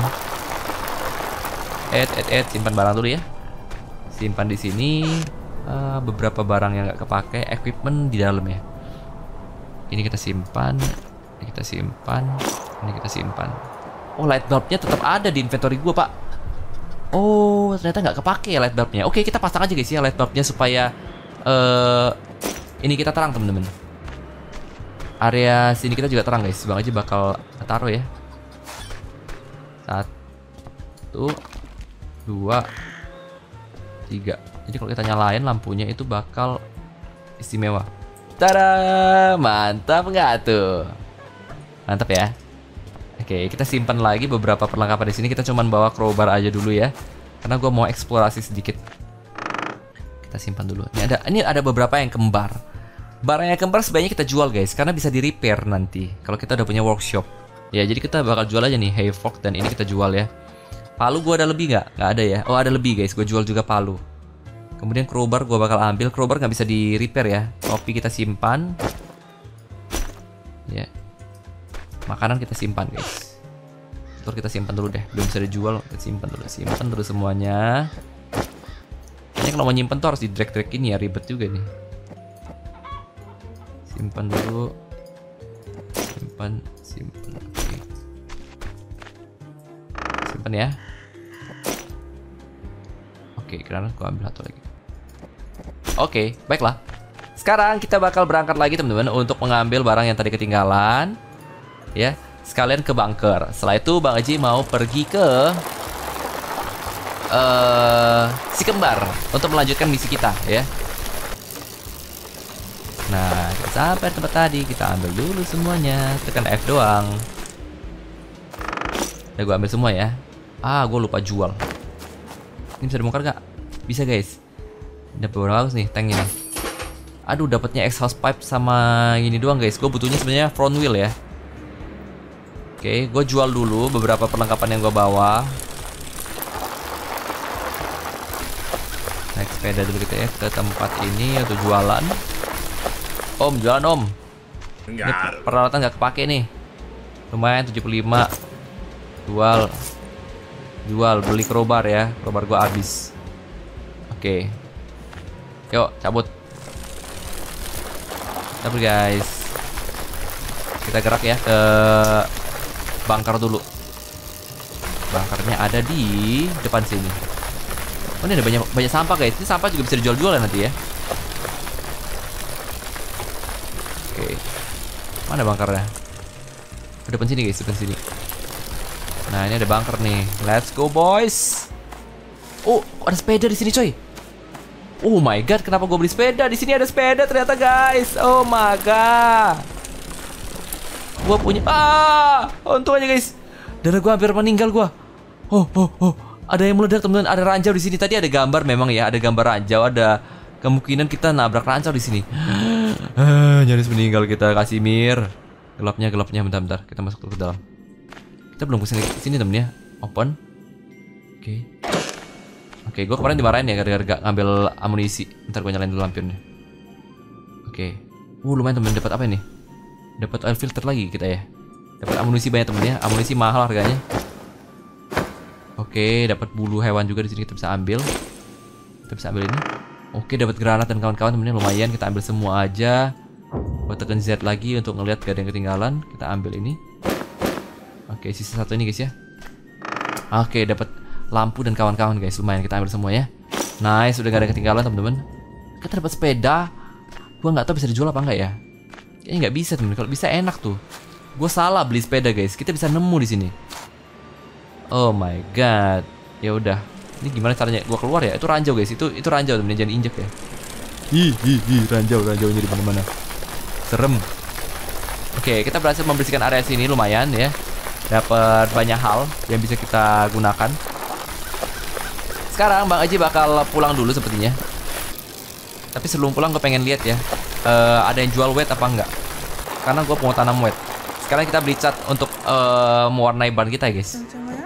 Ed, ed, ed, simpan barang dulu ya. Simpan di sini. Uh, beberapa barang yang nggak kepake, equipment di dalam ya. Ini kita simpan. Ini kita simpan. Ini kita simpan. Oh, light bulbnya tetap ada di inventory gua pak. Oh, ternyata nggak kepake ya light bulbnya. Oke, kita pasang aja guys ya light bulbnya supaya uh, ini kita terang temen-temen. Area sini kita juga terang guys. Bang Aji bakal taruh ya. Satu, dua, tiga. Jadi kalau kita nyalain lampunya itu bakal istimewa. Tada, mantap nggak tuh? Mantap ya. Oke, kita simpan lagi beberapa perlengkapan di sini. Kita cuman bawa crowbar aja dulu ya, karena gue mau eksplorasi sedikit. Kita simpan dulu. Ini ada, ini ada beberapa yang kembar. Barang yang kembar sebaiknya kita jual guys, karena bisa di repair nanti kalau kita udah punya workshop. Ya, jadi kita bakal jual aja nih hay fork dan ini kita jual ya. Palu gue ada lebih nggak? Nggak ada ya. Oh ada lebih guys, gue jual juga palu. Kemudian crowbar gue bakal ambil. Crowbar nggak bisa di repair ya. Topi kita simpan. Ya. Makanan kita simpan guys. Telur kita simpan dulu deh, belum bisa dijual. Kita simpan dulu, simpan dulu semuanya. Kayaknya kalau mau nyimpen tuh harus di drag drag ini ya, ribet juga nih. Simpan dulu, simpan, simpan. Oke. Simpan ya. Oke, karena aku ambil satu lagi. Oke, baiklah. Sekarang kita bakal berangkat lagi teman-teman untuk mengambil barang yang tadi ketinggalan. Ya, sekalian ke bunker. Setelah itu Bang Aji mau pergi ke uh, si kembar untuk melanjutkan misi kita ya. Nah, kita sampai tempat tadi, kita ambil dulu semuanya. Tekan F doang. Udah gue ambil semua ya. Ah, gue lupa jual. Ini bisa dibongkar gak? Bisa guys. Dapat berapa bagus nih tanknya nih. Aduh, dapatnya exhaust pipe sama ini doang guys. Gue butuhnya sebenarnya front wheel ya. Oke, gue jual dulu beberapa perlengkapan yang gue bawa. Naik sepeda dulu kita ya ke tempat ini untuk jualan. Om, jualan om. Ini peralatan nggak kepake nih. Lumayan tujuh puluh lima. Jual. Jual, beli crowbar ya. Crowbar gue habis. Oke. Yuk, cabut. Cabut guys. Kita gerak ya ke bunker dulu. Bunkernya ada di depan sini. Oh ini ada banyak banyak sampah guys. Ini sampah juga bisa dijual-jual nanti ya. Oke. Mana bunkernya? Di depan sini guys, depan sini. Nah ini ada bunker nih. Let's go boys. Oh ada sepeda di sini coy. Oh my god, kenapa gue beli sepeda? Di sini ada sepeda ternyata guys. Oh my god. Gue punya, ah, untung aja guys. Darah gue hampir meninggal gue. Oh, oh, oh, ada yang meledak teman-teman. Ada ranjau di sini. Tadi ada gambar memang ya, ada gambar ranjau. Ada kemungkinan kita nabrak ranjau di sini. Ah, nyaris meninggal kita, Kasimir. Gelapnya, gelapnya, bentar-bentar. Kita masuk ke dalam. Kita belum kesini, sini temen ya. Open. Oke. Okay. Oke, okay, gue kemarin dimarahin ya gara-gara gak ngambil amunisi. Ntar gue nyalain dulu lampirnya. Oke. Okay. Uh, lumayan temen, dapat apa ini? Dapat oil filter lagi kita ya. Dapat amunisi banyak temen ya. Amunisi mahal harganya. Oke, okay, dapat bulu hewan juga di sini, kita bisa ambil. Kita bisa ambil ini. Oke, okay, dapat granat dan kawan-kawan temennya, lumayan. Kita ambil semua aja. Gue tekan Z lagi untuk ngelihat gak ada yang ketinggalan. Kita ambil ini. Oke, okay, sisa satu ini guys ya. Oke, okay, dapat lampu dan kawan-kawan guys, lumayan, kita ambil semua ya. Nice, udah gak ada ketinggalan teman-teman. Kita dapat sepeda. Gua nggak tahu bisa dijual apa enggak ya. Kayaknya nggak bisa teman. Kalau bisa enak tuh. Gue salah beli sepeda guys. Kita bisa nemu di sini. Oh my god. Ya udah. Ini gimana caranya gua keluar ya? Itu ranjau guys. Itu itu ranjau teman, jangan injek ya. Ih, ih, ih, ranjau, ranjaunya di mana-mana. Serem. Oke, kita berhasil membersihkan area sini lumayan ya. Dapat banyak hal yang bisa kita gunakan. Sekarang Bang Aji bakal pulang dulu sepertinya. Tapi sebelum pulang gue pengen lihat ya, uh, ada yang jual wet apa enggak. Karena gue mau tanam wet. Sekarang kita beli cat untuk uh, mewarnai ban kita guys.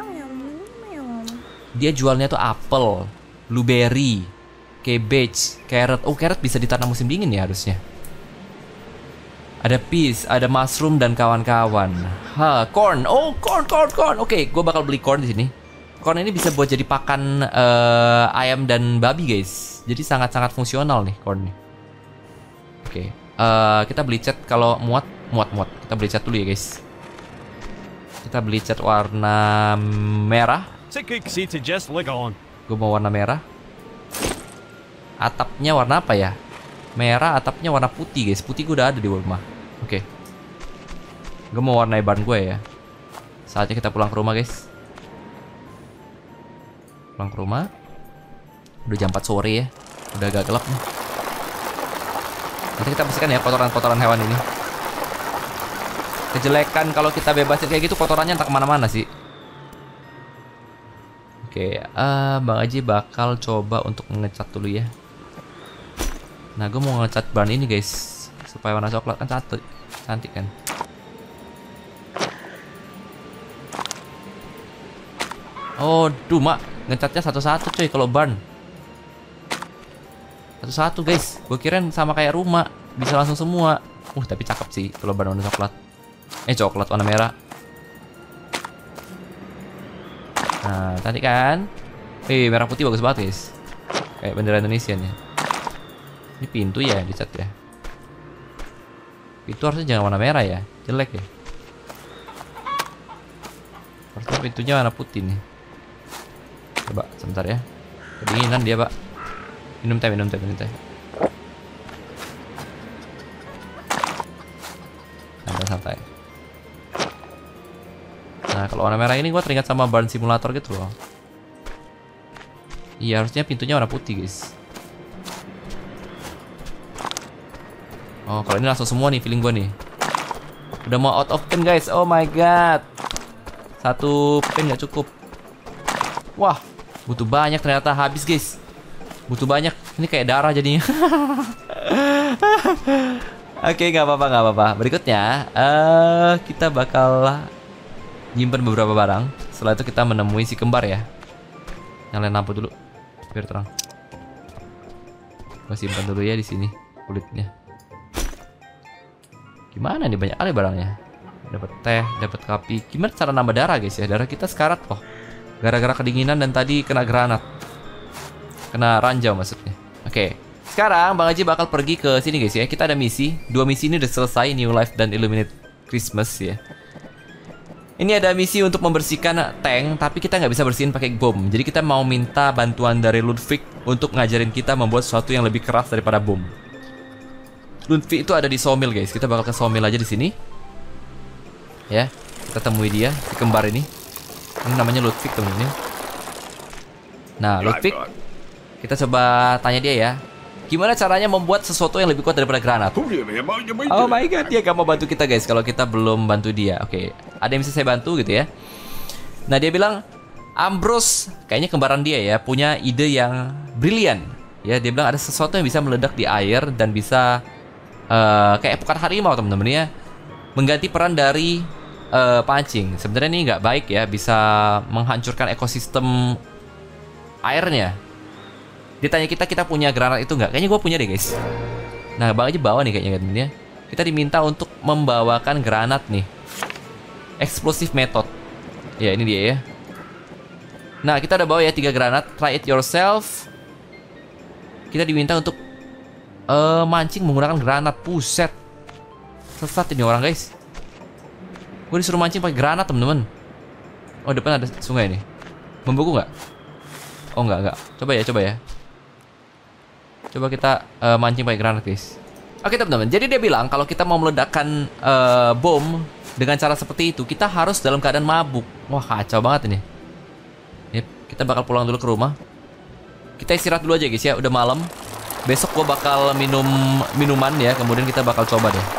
Dia jualnya tuh apel, blueberry, cabbage, carrot. Oh, carrot bisa ditanam musim dingin ya harusnya. Ada peas, ada mushroom dan kawan-kawan. Ha, corn. Oh, corn, corn, corn. Oke, okay, gue bakal beli corn di sini. Corn ini bisa buat jadi pakan uh, ayam dan babi, guys. Jadi sangat-sangat fungsional nih corn nih. Oke, okay. uh, kita beli cat kalau muat, muat, muat. Kita beli cat dulu ya, guys. Kita beli cat warna merah. Gue mau warna merah. Atapnya warna apa ya? Merah, atapnya warna putih, guys. Putih gue udah ada di rumah. Oke. Okay. Gue mau warnai ban gue ya. Saatnya kita pulang ke rumah, guys. Pulang ke rumah. Udah jam empat sore ya. Udah agak gelap nih. Nanti kita bersihkan ya kotoran-kotoran hewan ini. Kejelekan kalau kita bebasin kayak gitu, kotorannya entah kemana-mana sih. Oke, okay, uh, Bang Aji bakal coba untuk ngecat dulu ya. Nah, gue mau ngecat ban ini guys, supaya warna coklat kan cantik, cantik kan. Oh, duh mak, ngecatnya satu-satu cuy kalau ban. Satu-satu guys, gue kirain sama kayak rumah, bisa langsung semua. Uh, tapi cakep sih kalau ban warna coklat. Eh, coklat warna merah. Nah, cantik kan? Eh, merah putih bagus banget guys. Kayak bendera Indonesia nih. Ini pintu ya dicat ya. Itu harusnya jangan warna merah ya, jelek ya. Harusnya pintunya warna putih nih. Coba sebentar ya. Kedinginan dia, Pak. Minum teh, minum teh, minum teh. Santai-santai. Nah, kalau warna merah ini gue teringat sama Barn Simulator gitu loh. Iya, harusnya pintunya warna putih, guys. Oh, kalau ini langsung semua nih feeling gue nih. Udah mau out of pen guys. Oh my god. Satu pen nggak cukup. Wah, butuh banyak ternyata, habis guys. Butuh banyak. Ini kayak darah jadinya. Oke, nggak apa-apa, nggak apa-apa. Berikutnya, uh, kita bakal nyimpen beberapa barang. Setelah itu kita menemui si kembar ya. Nyalain lampu dulu biar terang. Gua simpan dulu ya di sini kulitnya. Gimana nih, banyak kali barangnya. Dapat teh, dapat kopi. Gimana cara nambah darah guys ya? Darah kita sekarat loh. Gara-gara kedinginan dan tadi kena granat. Kena ranjau maksudnya. Oke. Sekarang Bang Aji bakal pergi ke sini guys ya. Kita ada misi. Dua misi ini udah selesai, New Life dan Illuminate Christmas ya. Ini ada misi untuk membersihkan tank, tapi kita nggak bisa bersihin pakai bom. Jadi kita mau minta bantuan dari Ludwig untuk ngajarin kita membuat sesuatu yang lebih keras daripada bom. Ludwig itu ada di sawmill guys. Kita bakal ke sawmill aja di sini. Ya, kita temui dia, si kembar ini. Ini namanya Ludwig temennya. Nah, Ludwig, kita coba tanya dia ya. Gimana caranya membuat sesuatu yang lebih kuat daripada granat? Oh my god, dia gak mau bantu kita guys kalau kita belum bantu dia. Oke, ada yang bisa saya bantu gitu ya. Nah, dia bilang Ambrose, kayaknya kembaran dia ya, punya ide yang brilian. Ya, dia bilang ada sesuatu yang bisa meledak di air dan bisa uh, kayak epokan harimau teman-teman ya, mengganti peran dari uh, pancing. Sebenarnya ini nggak baik ya, bisa menghancurkan ekosistem airnya. Ditanya kita, kita punya granat itu nggak? Kayaknya gue punya deh guys. Nah bang aja bawa nih kayaknya temen ya. Kita diminta untuk membawakan granat nih. Explosive method. Ya ini dia ya. Nah kita udah bawa ya tiga granat. Try it yourself. Kita diminta untuk uh, mancing menggunakan granat. Puset. Sesat ini orang guys. Gue disuruh mancing pakai granat temen-temen. Oh depan ada sungai nih. Membeku nggak? Oh nggak nggak. Coba ya coba ya. Coba kita uh, mancing pakai granat guys. Oke teman-teman, jadi dia bilang kalau kita mau meledakkan uh, bom dengan cara seperti itu, kita harus dalam keadaan mabuk. Wah kacau banget ini. Yep, kita bakal pulang dulu ke rumah. Kita istirahat dulu aja guys ya, udah malam. Besok gua bakal minum minuman ya, kemudian kita bakal coba deh.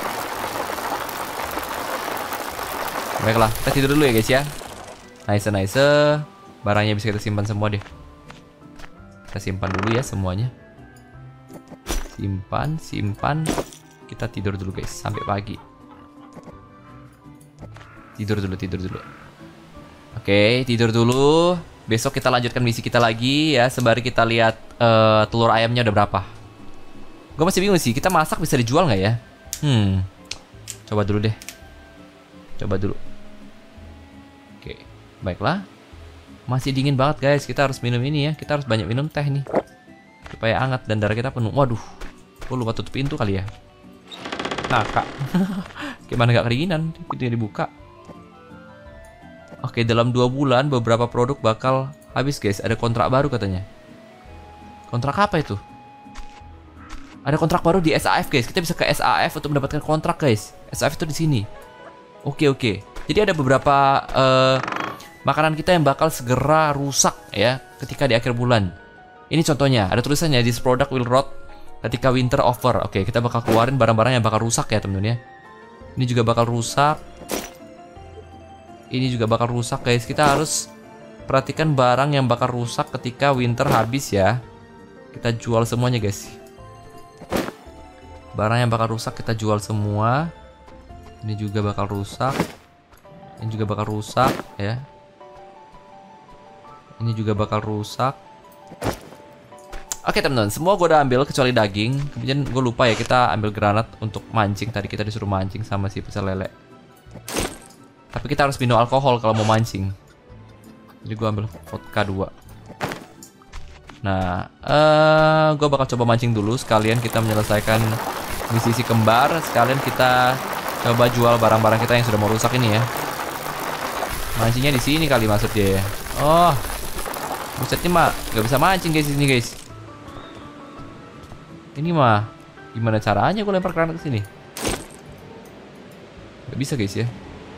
Baiklah, kita tidur dulu ya guys ya. Nice nice. Barangnya bisa kita simpan semua deh. Kita simpan dulu ya semuanya. Simpan, simpan. Kita tidur dulu guys, sampai pagi. Tidur dulu, tidur dulu. Oke, tidur dulu. Besok kita lanjutkan misi kita lagi ya. Sembari kita lihat uh, telur ayamnya udah berapa. Gue masih bingung sih, kita masak bisa dijual nggak ya? Hmm, coba dulu deh. Coba dulu. Oke, baiklah. Masih dingin banget guys, kita harus minum ini ya. Kita harus banyak minum teh nih supaya hangat dan darah kita penuh. Waduh, gue lupa tutup pintu kali ya. Nah kak, gimana gak kedinginan? Pintunya dibuka. Oke, dalam dua bulan beberapa produk bakal habis guys. Ada kontrak baru katanya. Kontrak apa itu? Ada kontrak baru di S A F guys. Kita bisa ke S A F untuk mendapatkan kontrak guys. S A F itu di sini. Oke oke. Jadi ada beberapa uh, makanan kita yang bakal segera rusak ya ketika di akhir bulan. Ini contohnya, ada tulisannya this product will rot ketika winter over. Oke, kita bakal keluarin barang-barang yang bakal rusak ya temen-temen ya. Ini juga bakal rusak. Ini juga bakal rusak guys. Kita harus perhatikan barang yang bakal rusak ketika winter habis ya. Kita jual semuanya guys. Barang yang bakal rusak kita jual semua. Ini juga bakal rusak. Ini juga bakal rusak ya. Ini juga bakal rusak. Oke teman-teman, semua gue udah ambil kecuali daging. Kemudian gue lupa ya, kita ambil granat untuk mancing. Tadi kita disuruh mancing sama si pecel lele. Tapi kita harus minum alkohol kalau mau mancing. Jadi gue ambil vodka dua. Nah, uh, gue bakal coba mancing dulu. Sekalian kita menyelesaikan misi si kembar. Sekalian kita coba jual barang-barang kita yang sudah mau rusak ini ya. Mancingnya di sini kali maksud dia ya. Oh, busetnya mah gak bisa mancing guys ini guys. Ini mah gimana caranya gue lempar granat ke sini? Gak bisa guys ya.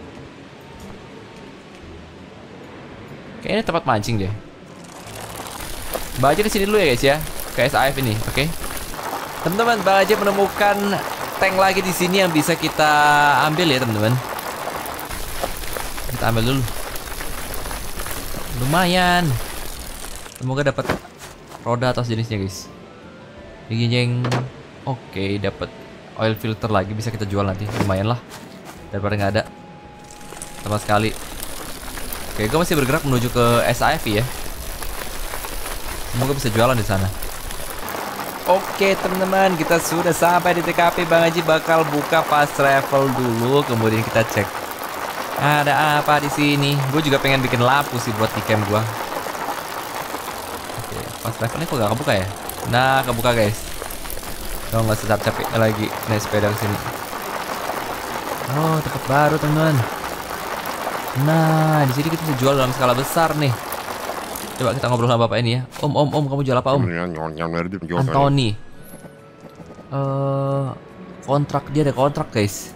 Kayaknya tempat mancing deh. Mbak aja di sini dulu ya guys ya. Ke S A F ini, oke? Okay? Teman-teman, Mbak aja menemukan tank lagi di sini yang bisa kita ambil ya teman-teman. Kita ambil dulu. Lumayan. Semoga dapat roda atau jenisnya guys. Jeng, oke, dapat oil filter lagi, bisa kita jual nanti, lumayan lah daripada nggak ada sama sekali. Oke, gue masih bergerak menuju ke S A F ya. Semoga bisa jualan di sana. Oke teman-teman, kita sudah sampai di T K P. Bang Haji bakal buka fast travel dulu, kemudian kita cek ada apa di sini. Gue juga pengen bikin lampu sih buat di camp gue. Oke, fast travelnya kok gak kebuka ya? Nah, kebuka guys. Oh, nggak usah capek lagi naik sepeda ke sini. Oh, tempat baru teman-teman. Nah, di sini kita bisa jual dalam skala besar nih. Coba kita ngobrol sama bapak ini ya. Om, om, om, kamu jual apa om? Anthony. Uh, kontrak, dia ada kontrak guys.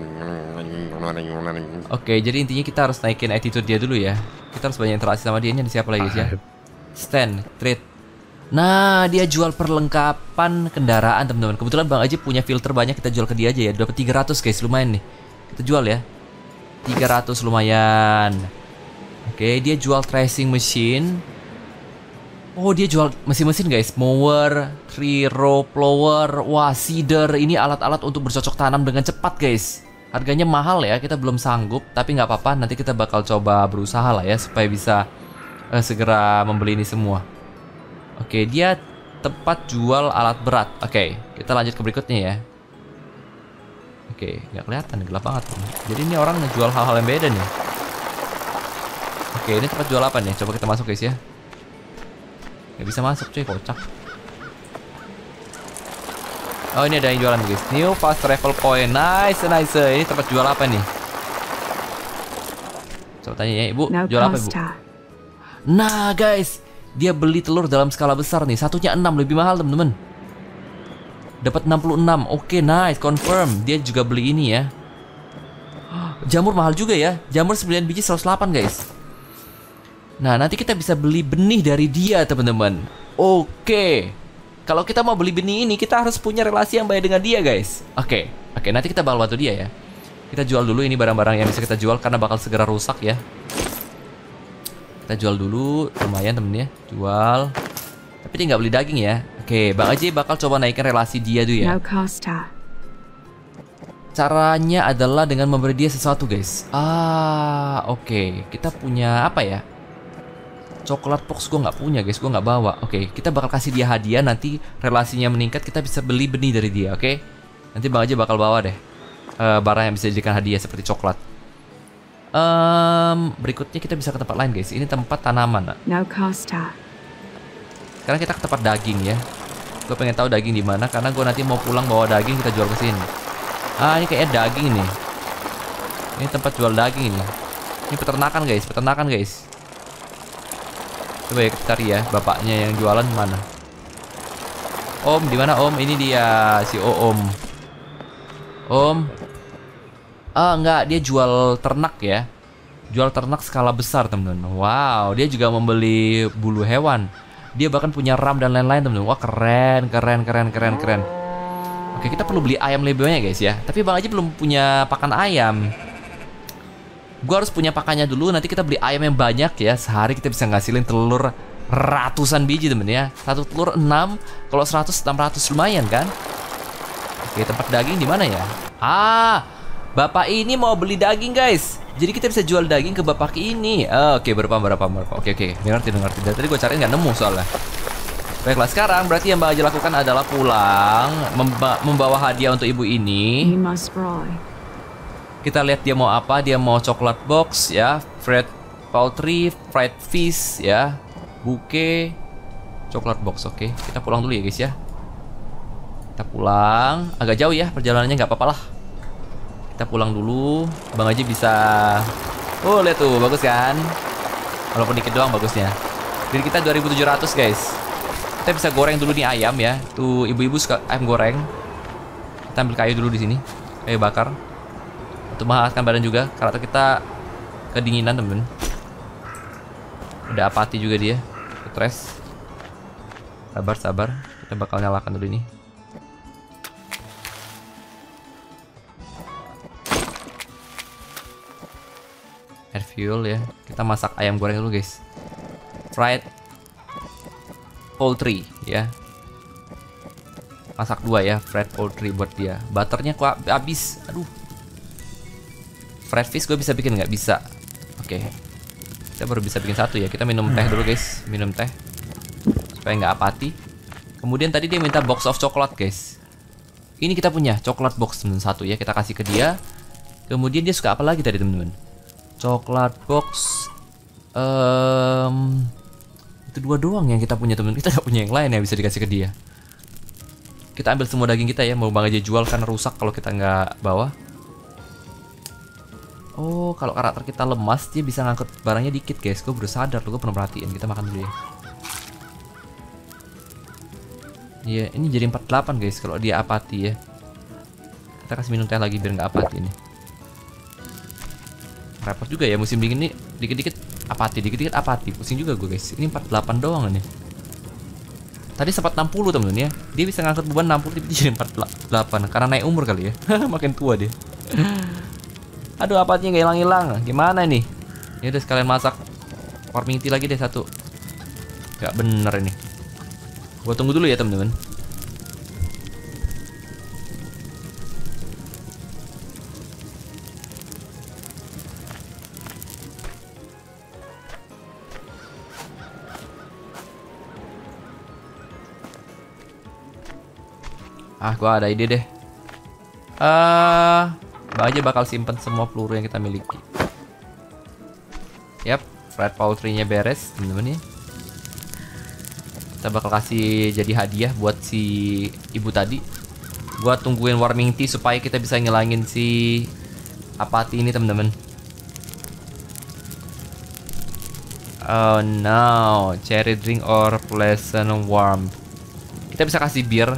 Oke, jadi intinya kita harus naikin attitude dia dulu ya. Kita harus banyak interaksi sama dia. Ini ada siapa lagi guys ya? Stand, trade. Nah, dia jual perlengkapan kendaraan teman-teman. Kebetulan Bang Aji punya filter banyak, kita jual ke dia aja ya. Dapat tiga ratus guys, lumayan nih. Kita jual ya. tiga ratus lumayan. Oke, dia jual tracing machine. Oh, dia jual mesin-mesin guys. Mower, tree row plower, wah seeder. Ini alat-alat untuk bercocok tanam dengan cepat guys. Harganya mahal ya, kita belum sanggup. Tapi nggak apa-apa, nanti kita bakal coba berusaha lah ya, supaya bisa uh, segera membeli ini semua. Oke, dia tempat jual alat berat. Oke, kita lanjut ke berikutnya ya. Oke, nggak kelihatan, gelap banget. Jadi ini orang ngejual hal-hal yang beda nih. Oke, ini tempat jual apa nih? Coba kita masuk guys ya. Nggak bisa masuk cuy, kocak. Oh, ini ada yang jualan guys. New fast travel point. Nice, nice. Ini tempat jual apa nih? Coba tanya ya, Ibu. Jual apa, Ibu? Nah, guys. Dia beli telur dalam skala besar nih. Satunya enam, lebih mahal, teman-teman. Dapat enam puluh enam. Oke, nice. Confirm. Dia juga beli ini ya. Jamur mahal juga ya. Jamur sembilan biji seratus delapan, guys. Nah, nanti kita bisa beli benih dari dia, teman-teman. Oke. Kalau kita mau beli benih ini, kita harus punya relasi yang baik dengan dia, guys. Oke. Oke, nanti kita bakal bantu dia ya. Kita jual dulu ini barang-barang yang bisa kita jual karena bakal segera rusak ya. Kita jual dulu, lumayan temen ya. Jual. Tapi dia nggak beli daging ya. Oke, Bang Aji bakal coba naikin relasi dia dulu ya. Caranya adalah dengan memberi dia sesuatu, guys. Ah, oke. Kita punya apa ya? Coklat box gue nggak punya guys, gue nggak bawa. Oke, kita bakal kasih dia hadiah, nanti relasinya meningkat, kita bisa beli benih dari dia. Oke, nanti Bang aja bakal bawa deh uh, barang yang bisa dijadikan hadiah seperti coklat. Um, berikutnya kita bisa ke tempat lain guys. Ini tempat tanaman. No costa. Sekarang kita ke tempat daging ya. Gue pengen tahu daging di mana karena gue nanti mau pulang bawa daging, kita jual ke sini. Ah, ini kayaknya daging nih. Ini tempat jual daging ini. Ini peternakan guys, peternakan guys. Coba ya kita cari ya, bapaknya yang jualan mana? Om, di mana Om? Ini dia si Om. Om. Ah, enggak, dia jual ternak ya. Jual ternak skala besar, teman-teman. Wow, dia juga membeli bulu hewan. Dia bahkan punya ram dan lain-lain, teman-teman. Wah, keren, keren, keren, keren, keren. Oke, kita perlu beli ayam lebih banyak, guys ya. Tapi Bang aja belum punya pakan ayam. Gua harus punya pakannya dulu, nanti kita beli ayam yang banyak ya. Sehari kita bisa ngasilin telur ratusan biji temen ya. Satu telur enam, kalau seratus, enam ratus, lumayan kan. Oke, tempat daging di mana ya? Ah, bapak ini mau beli daging guys. Jadi kita bisa jual daging ke bapak ini. Oh, oke, berapa, berapa, berapa. Oke, oke, ngerti, ngerti. Dari tadi gue cariin nggak nemu soalnya. Baiklah, sekarang berarti yang Bang Aji lakukan adalah pulang, memba membawa hadiah untuk ibu ini. Kita lihat dia mau apa, dia mau coklat box ya, fried poultry, fried fish ya, bouquet, coklat box. Oke, kita pulang dulu ya guys ya. Kita pulang, agak jauh ya perjalanannya, nggak apa-apa lah. Kita pulang dulu, Bang Aji bisa. Oh, lihat tuh, bagus kan? Walaupun dikit doang bagusnya. Jadi kita dua ribu tujuh ratus guys. Kita bisa goreng dulu nih ayam ya. Tuh ibu-ibu suka ayam goreng. Kita ambil kayu dulu di sini, kayu bakar. Untuk menghangatkan badan juga, karakter kita kedinginan temen. Udah apati juga dia, stres. Sabar, sabar. Kita bakal nyalakan dulu ini. Air fuel ya. Kita masak ayam goreng dulu guys. Fried poultry ya. Masak dua ya, fried poultry buat dia. Butternya kok habis. Aduh. Fried fish gue bisa bikin nggak? Bisa. Oke. Okay. Kita baru bisa bikin satu ya. Kita minum teh dulu guys. Minum teh supaya nggak apati. Kemudian tadi dia minta box of coklat guys. Ini kita punya coklat box temen satu ya. Kita kasih ke dia. Kemudian dia suka apa lagi tadi temen-temen? Coklat box. Um, itu dua doang yang kita punya temen. Kita nggak punya yang lain yang bisa dikasih ke dia. Kita ambil semua daging kita ya. Mau Bang aja jual karena rusak kalau kita nggak bawa. Oh, kalau karakter kita lemas, dia bisa ngangkut barangnya dikit guys. Gue baru sadar, gue pernah perhatiin. Kita makan dulu ya. Iya, ini jadi empat puluh delapan guys kalau dia apati ya. Kita kasih minum teh lagi biar nggak apati ini. Repot juga ya musim dingin nih, dikit-dikit apati, dikit-dikit apati. Pusing juga gue guys. Ini empat puluh delapan doang nih. Tadi sempat enam puluh temen-temen ya. Dia bisa ngangkut beban enam puluh, tapi jadi empat puluh delapan. Karena naik umur kali ya. Makin tua dia. Aduh, apatnya nggak hilang-hilang. Gimana nih? Ya udah sekalian masak farming tea lagi deh satu. Gak bener ini. Gua tunggu dulu ya teman-teman. Ah, gua ada ide deh. Eh, uh, aja bakal simpen semua peluru yang kita miliki. Yap, Fried Poultry-nya beres, teman-teman ya. Kita bakal kasih jadi hadiah buat si ibu tadi. Gua tungguin warming tea supaya kita bisa ngilangin si apati ini, teman-teman. Oh no, cherry drink or pleasant warm. Kita bisa kasih bir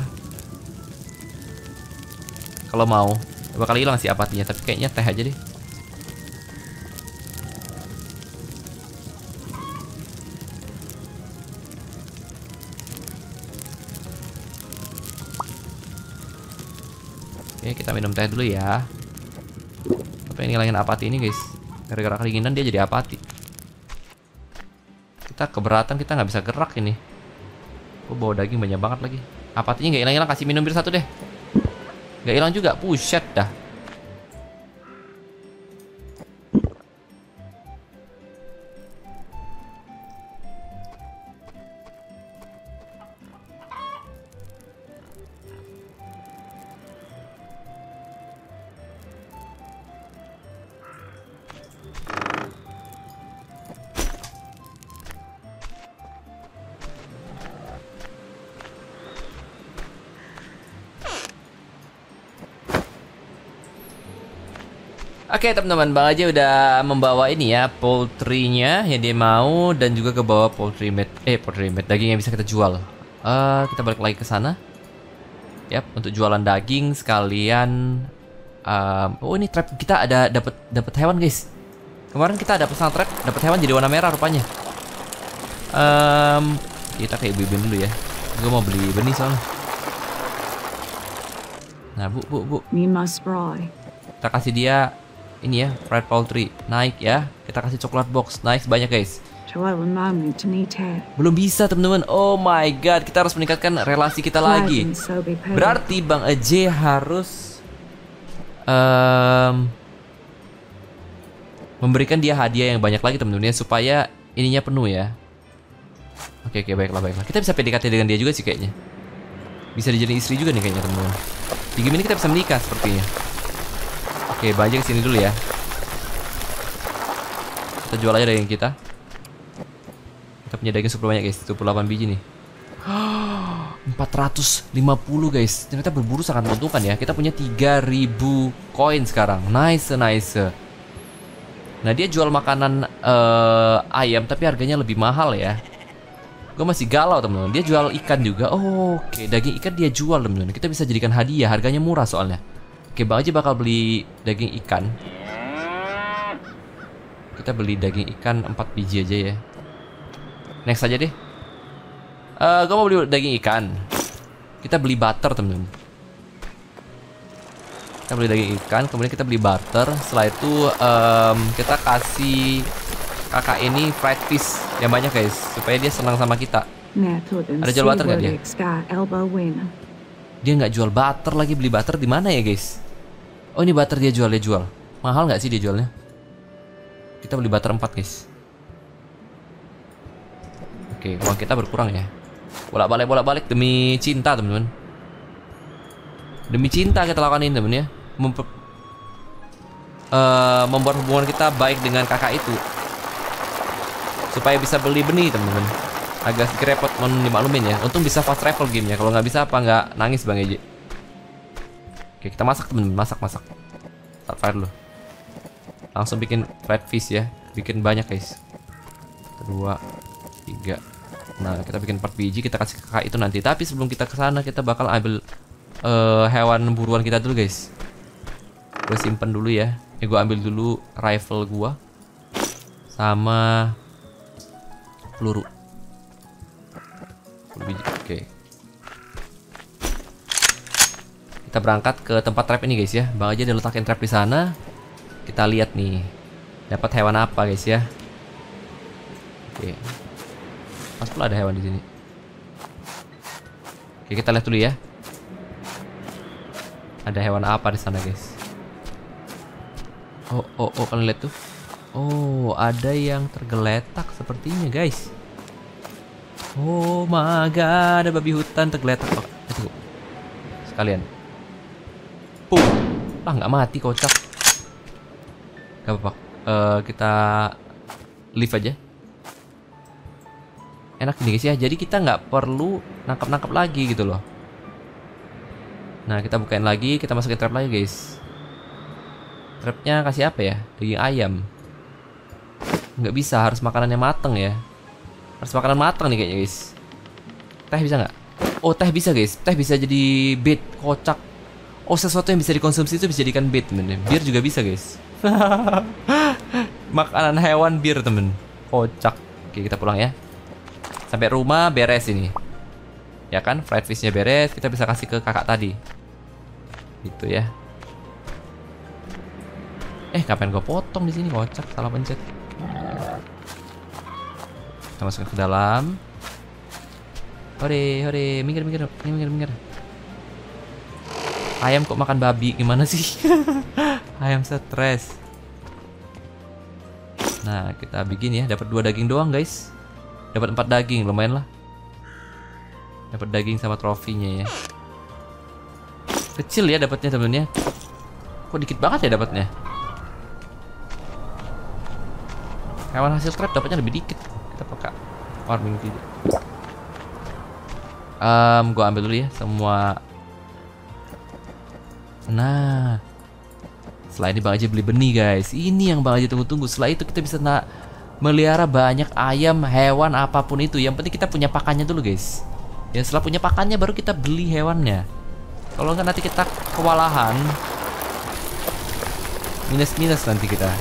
kalau mau. Bakal hilang si apatinya, tapi kayaknya teh aja deh. Oke, kita minum teh dulu ya. Apa yang ngilangin apati ini guys? Gara-gara kedinginan dia jadi apati. Kita keberatan, kita nggak bisa gerak ini. Oh, bawa daging banyak banget lagi. Apatinya nggak hilang-hilang, kasih minum bir satu deh. Nggak hilang juga, puset dah. Oke teman-teman, Bang aja udah membawa ini ya, poultry-nya yang dia mau, dan juga ke bawah poultry meat, eh poultry meat, daging yang bisa kita jual. Uh, kita balik lagi ke sana. Yap, untuk jualan daging sekalian. Um, oh ini trap kita ada dapat dapat hewan guys. Kemarin kita ada pasang trap, dapat hewan jadi warna merah rupanya. Um, kita ke ibu-ibu dulu ya. Gue mau beli benih soalnya. Nah bu bu bu. Kita kasih dia ini ya, fried poultry. Naik ya. Kita kasih coklat box. Naik banyak guys. Belum bisa teman-teman. Oh my god, kita harus meningkatkan relasi kita lagi. Berarti Bang Eje harus um, memberikan dia hadiah yang banyak lagi teman-teman, supaya ininya penuh ya. Oke oke, baiklah baiklah. Kita bisa P D K T dengan dia juga sih kayaknya. Bisa dijadiin istri juga nih kayaknya teman-teman. Di game ini kita bisa menikah sepertinya. Oke, Bang Eje kesini dulu ya. Kita jual aja daging kita. Kita punya daging super banyak guys, dua puluh delapan biji nih. empat ratus lima puluh guys. Ternyata berburu sangat menguntungkan ya. Kita punya tiga ribu koin sekarang. Nice, nice. Nah, dia jual makanan uh, ayam tapi harganya lebih mahal ya. Gue masih galau teman-teman. Dia jual ikan juga. Oh, oke, daging ikan dia jual teman-teman. Kita bisa jadikan hadiah, harganya murah soalnya. Oke, Bang aja bakal beli daging ikan. Kita beli daging ikan empat biji aja ya. Next aja deh. Uh, gue mau beli daging ikan. Kita beli butter temen-temen. Kita beli daging ikan, kemudian kita beli butter. Setelah itu um, kita kasih kakak ini fried fish yang banyak guys, supaya dia senang sama kita. Ada jual butter nggak dia? Dia nggak jual butter lagi. Beli butter di mana ya guys? Oh ini butter dia jual, dia jual. Mahal nggak sih dia jualnya? Kita beli butter empat guys. Oke, uang kita berkurang ya. Bolak-balik bolak-balik demi cinta teman-teman. Demi cinta kita lakukan ini teman ya. Mem uh, membuat hubungan kita baik dengan kakak itu, supaya bisa beli benih teman-teman. Agak sedikit repot, mohon dimaklumin ya. Untung bisa fast travel gamenya. Kalau nggak bisa apa nggak nangis Bang Eje. Oke, kita masak teman-teman, masak masak. Start fire dulu. Langsung bikin fried fish ya. Bikin banyak guys. Kedua, tiga. Nah, kita bikin empat biji, kita kasih ke kakak itu nanti. Tapi sebelum kita ke sana, kita bakal ambil uh, hewan buruan kita dulu guys. Gue simpen dulu ya. Ini gue ambil dulu rifle gue sama peluru. Biji. Oke. Kita berangkat ke tempat trap ini guys ya. Bang aja udah letakin trap di sana. Kita lihat nih, dapat hewan apa guys ya. Oke. Pas pula ada hewan di sini. Oke, kita lihat dulu ya. Ada hewan apa di sana, guys? Oh, oh, oh, kalian lihat tuh. Oh, ada yang tergeletak sepertinya, guys. Oh my god, ada babi hutan tergeletak. Oh, itu. Sekalian. Puh. Lah, nggak mati, kocak. Gak apa-apa. Uh, kita leave aja. Enak nih, guys ya. Jadi kita nggak perlu nangkap-nangkap lagi gitu loh. Nah, kita bukain lagi, kita masukin trap lagi, guys. Trapnya kasih apa ya? Daging ayam. Nggak bisa, harus makanannya mateng ya. Harus makanan mateng nih kayaknya, guys. Teh bisa nggak? Oh, teh bisa, guys. Teh bisa jadi bait, kocak. Oh, sesuatu yang bisa dikonsumsi itu bisa dijadikan bait, temen. Bir juga bisa, guys. Makanan hewan bir, temen. Kocak. Oke, kita pulang ya. Sampai rumah beres ini. Ya kan, fried fish-nya beres, kita bisa kasih ke kakak tadi. Gitu ya. Eh, ngapain gue potong di sini, kocak, salah pencet. Kita masukin ke dalam. Hore, hore, minggir, minggir, minggir, minggir. Ayam kok makan babi, gimana sih? Ayam stres. Nah, kita bikin ya, dapat dua daging doang, guys. Dapat empat daging, lumayan lah. Dapat daging sama trofinya ya. Kecil ya dapatnya, temennya. Kok dikit banget ya dapatnya? Hewan hasil trap dapatnya lebih dikit. Kita pakai farming tidak. Um, gua ambil dulu ya semua. Nah, setelah ini Bang Aji beli benih, guys. Ini yang Bang Aji tunggu-tunggu. Setelah itu kita bisa nak melihara banyak ayam, hewan, apapun itu. Yang penting kita punya pakannya dulu, guys. Ya, setelah punya pakannya baru kita beli hewannya. Kalau nggak nanti kita kewalahan, minus-minus nanti kita.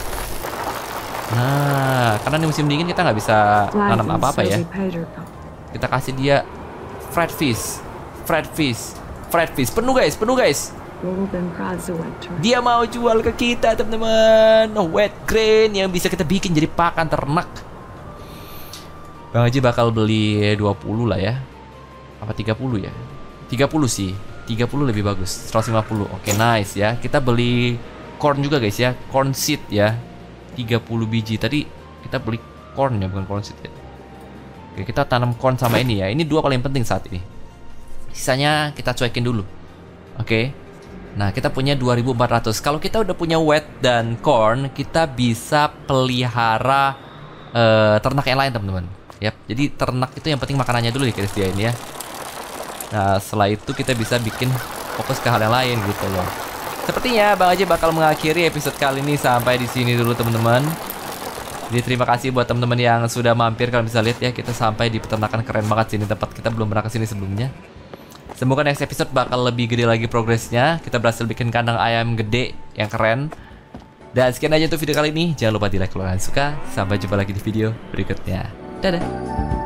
Nah, karena di musim dingin kita nggak bisa nanam apa-apa ya. Kita kasih dia fried fish, fried fish, fried fish. Penuh, guys, penuh, guys. Dia mau jual ke kita, teman-teman. Wet grain yang bisa kita bikin jadi pakan ternak. Bang Haji bakal beli dua puluh lah ya. Apa tiga puluh ya? tiga puluh sih. tiga puluh lebih bagus. seratus lima puluh. Oke, nice ya. Kita beli corn juga, guys ya. Corn seed ya. tiga puluh biji. Tadi kita beli corn ya, bukan corn seed ya. Oke, kita tanam corn sama ini ya. Ini dua paling penting saat ini. Sisanya kita cuekin dulu. Oke. Nah, kita punya dua ribu empat ratus. Kalau kita udah punya wheat dan corn, kita bisa pelihara uh, ternak yang lain, teman-teman. Yap, jadi ternak itu yang penting makanannya dulu kita sediain ya. Nah, setelah itu kita bisa bikin fokus ke hal yang lain gitu loh. Sepertinya Bang Haji bakal mengakhiri episode kali ini sampai di sini dulu, teman-teman. Jadi terima kasih buat teman-teman yang sudah mampir. Kalian bisa lihat ya, kita sampai di peternakan keren banget sini, tempat kita belum pernah kesini sebelumnya. Semoga next episode bakal lebih gede lagi progresnya. Kita berhasil bikin kandang ayam gede yang keren. Dan sekian aja tuh video kali ini. Jangan lupa di like kalau kalian suka. Sampai jumpa lagi di video berikutnya. Dadah.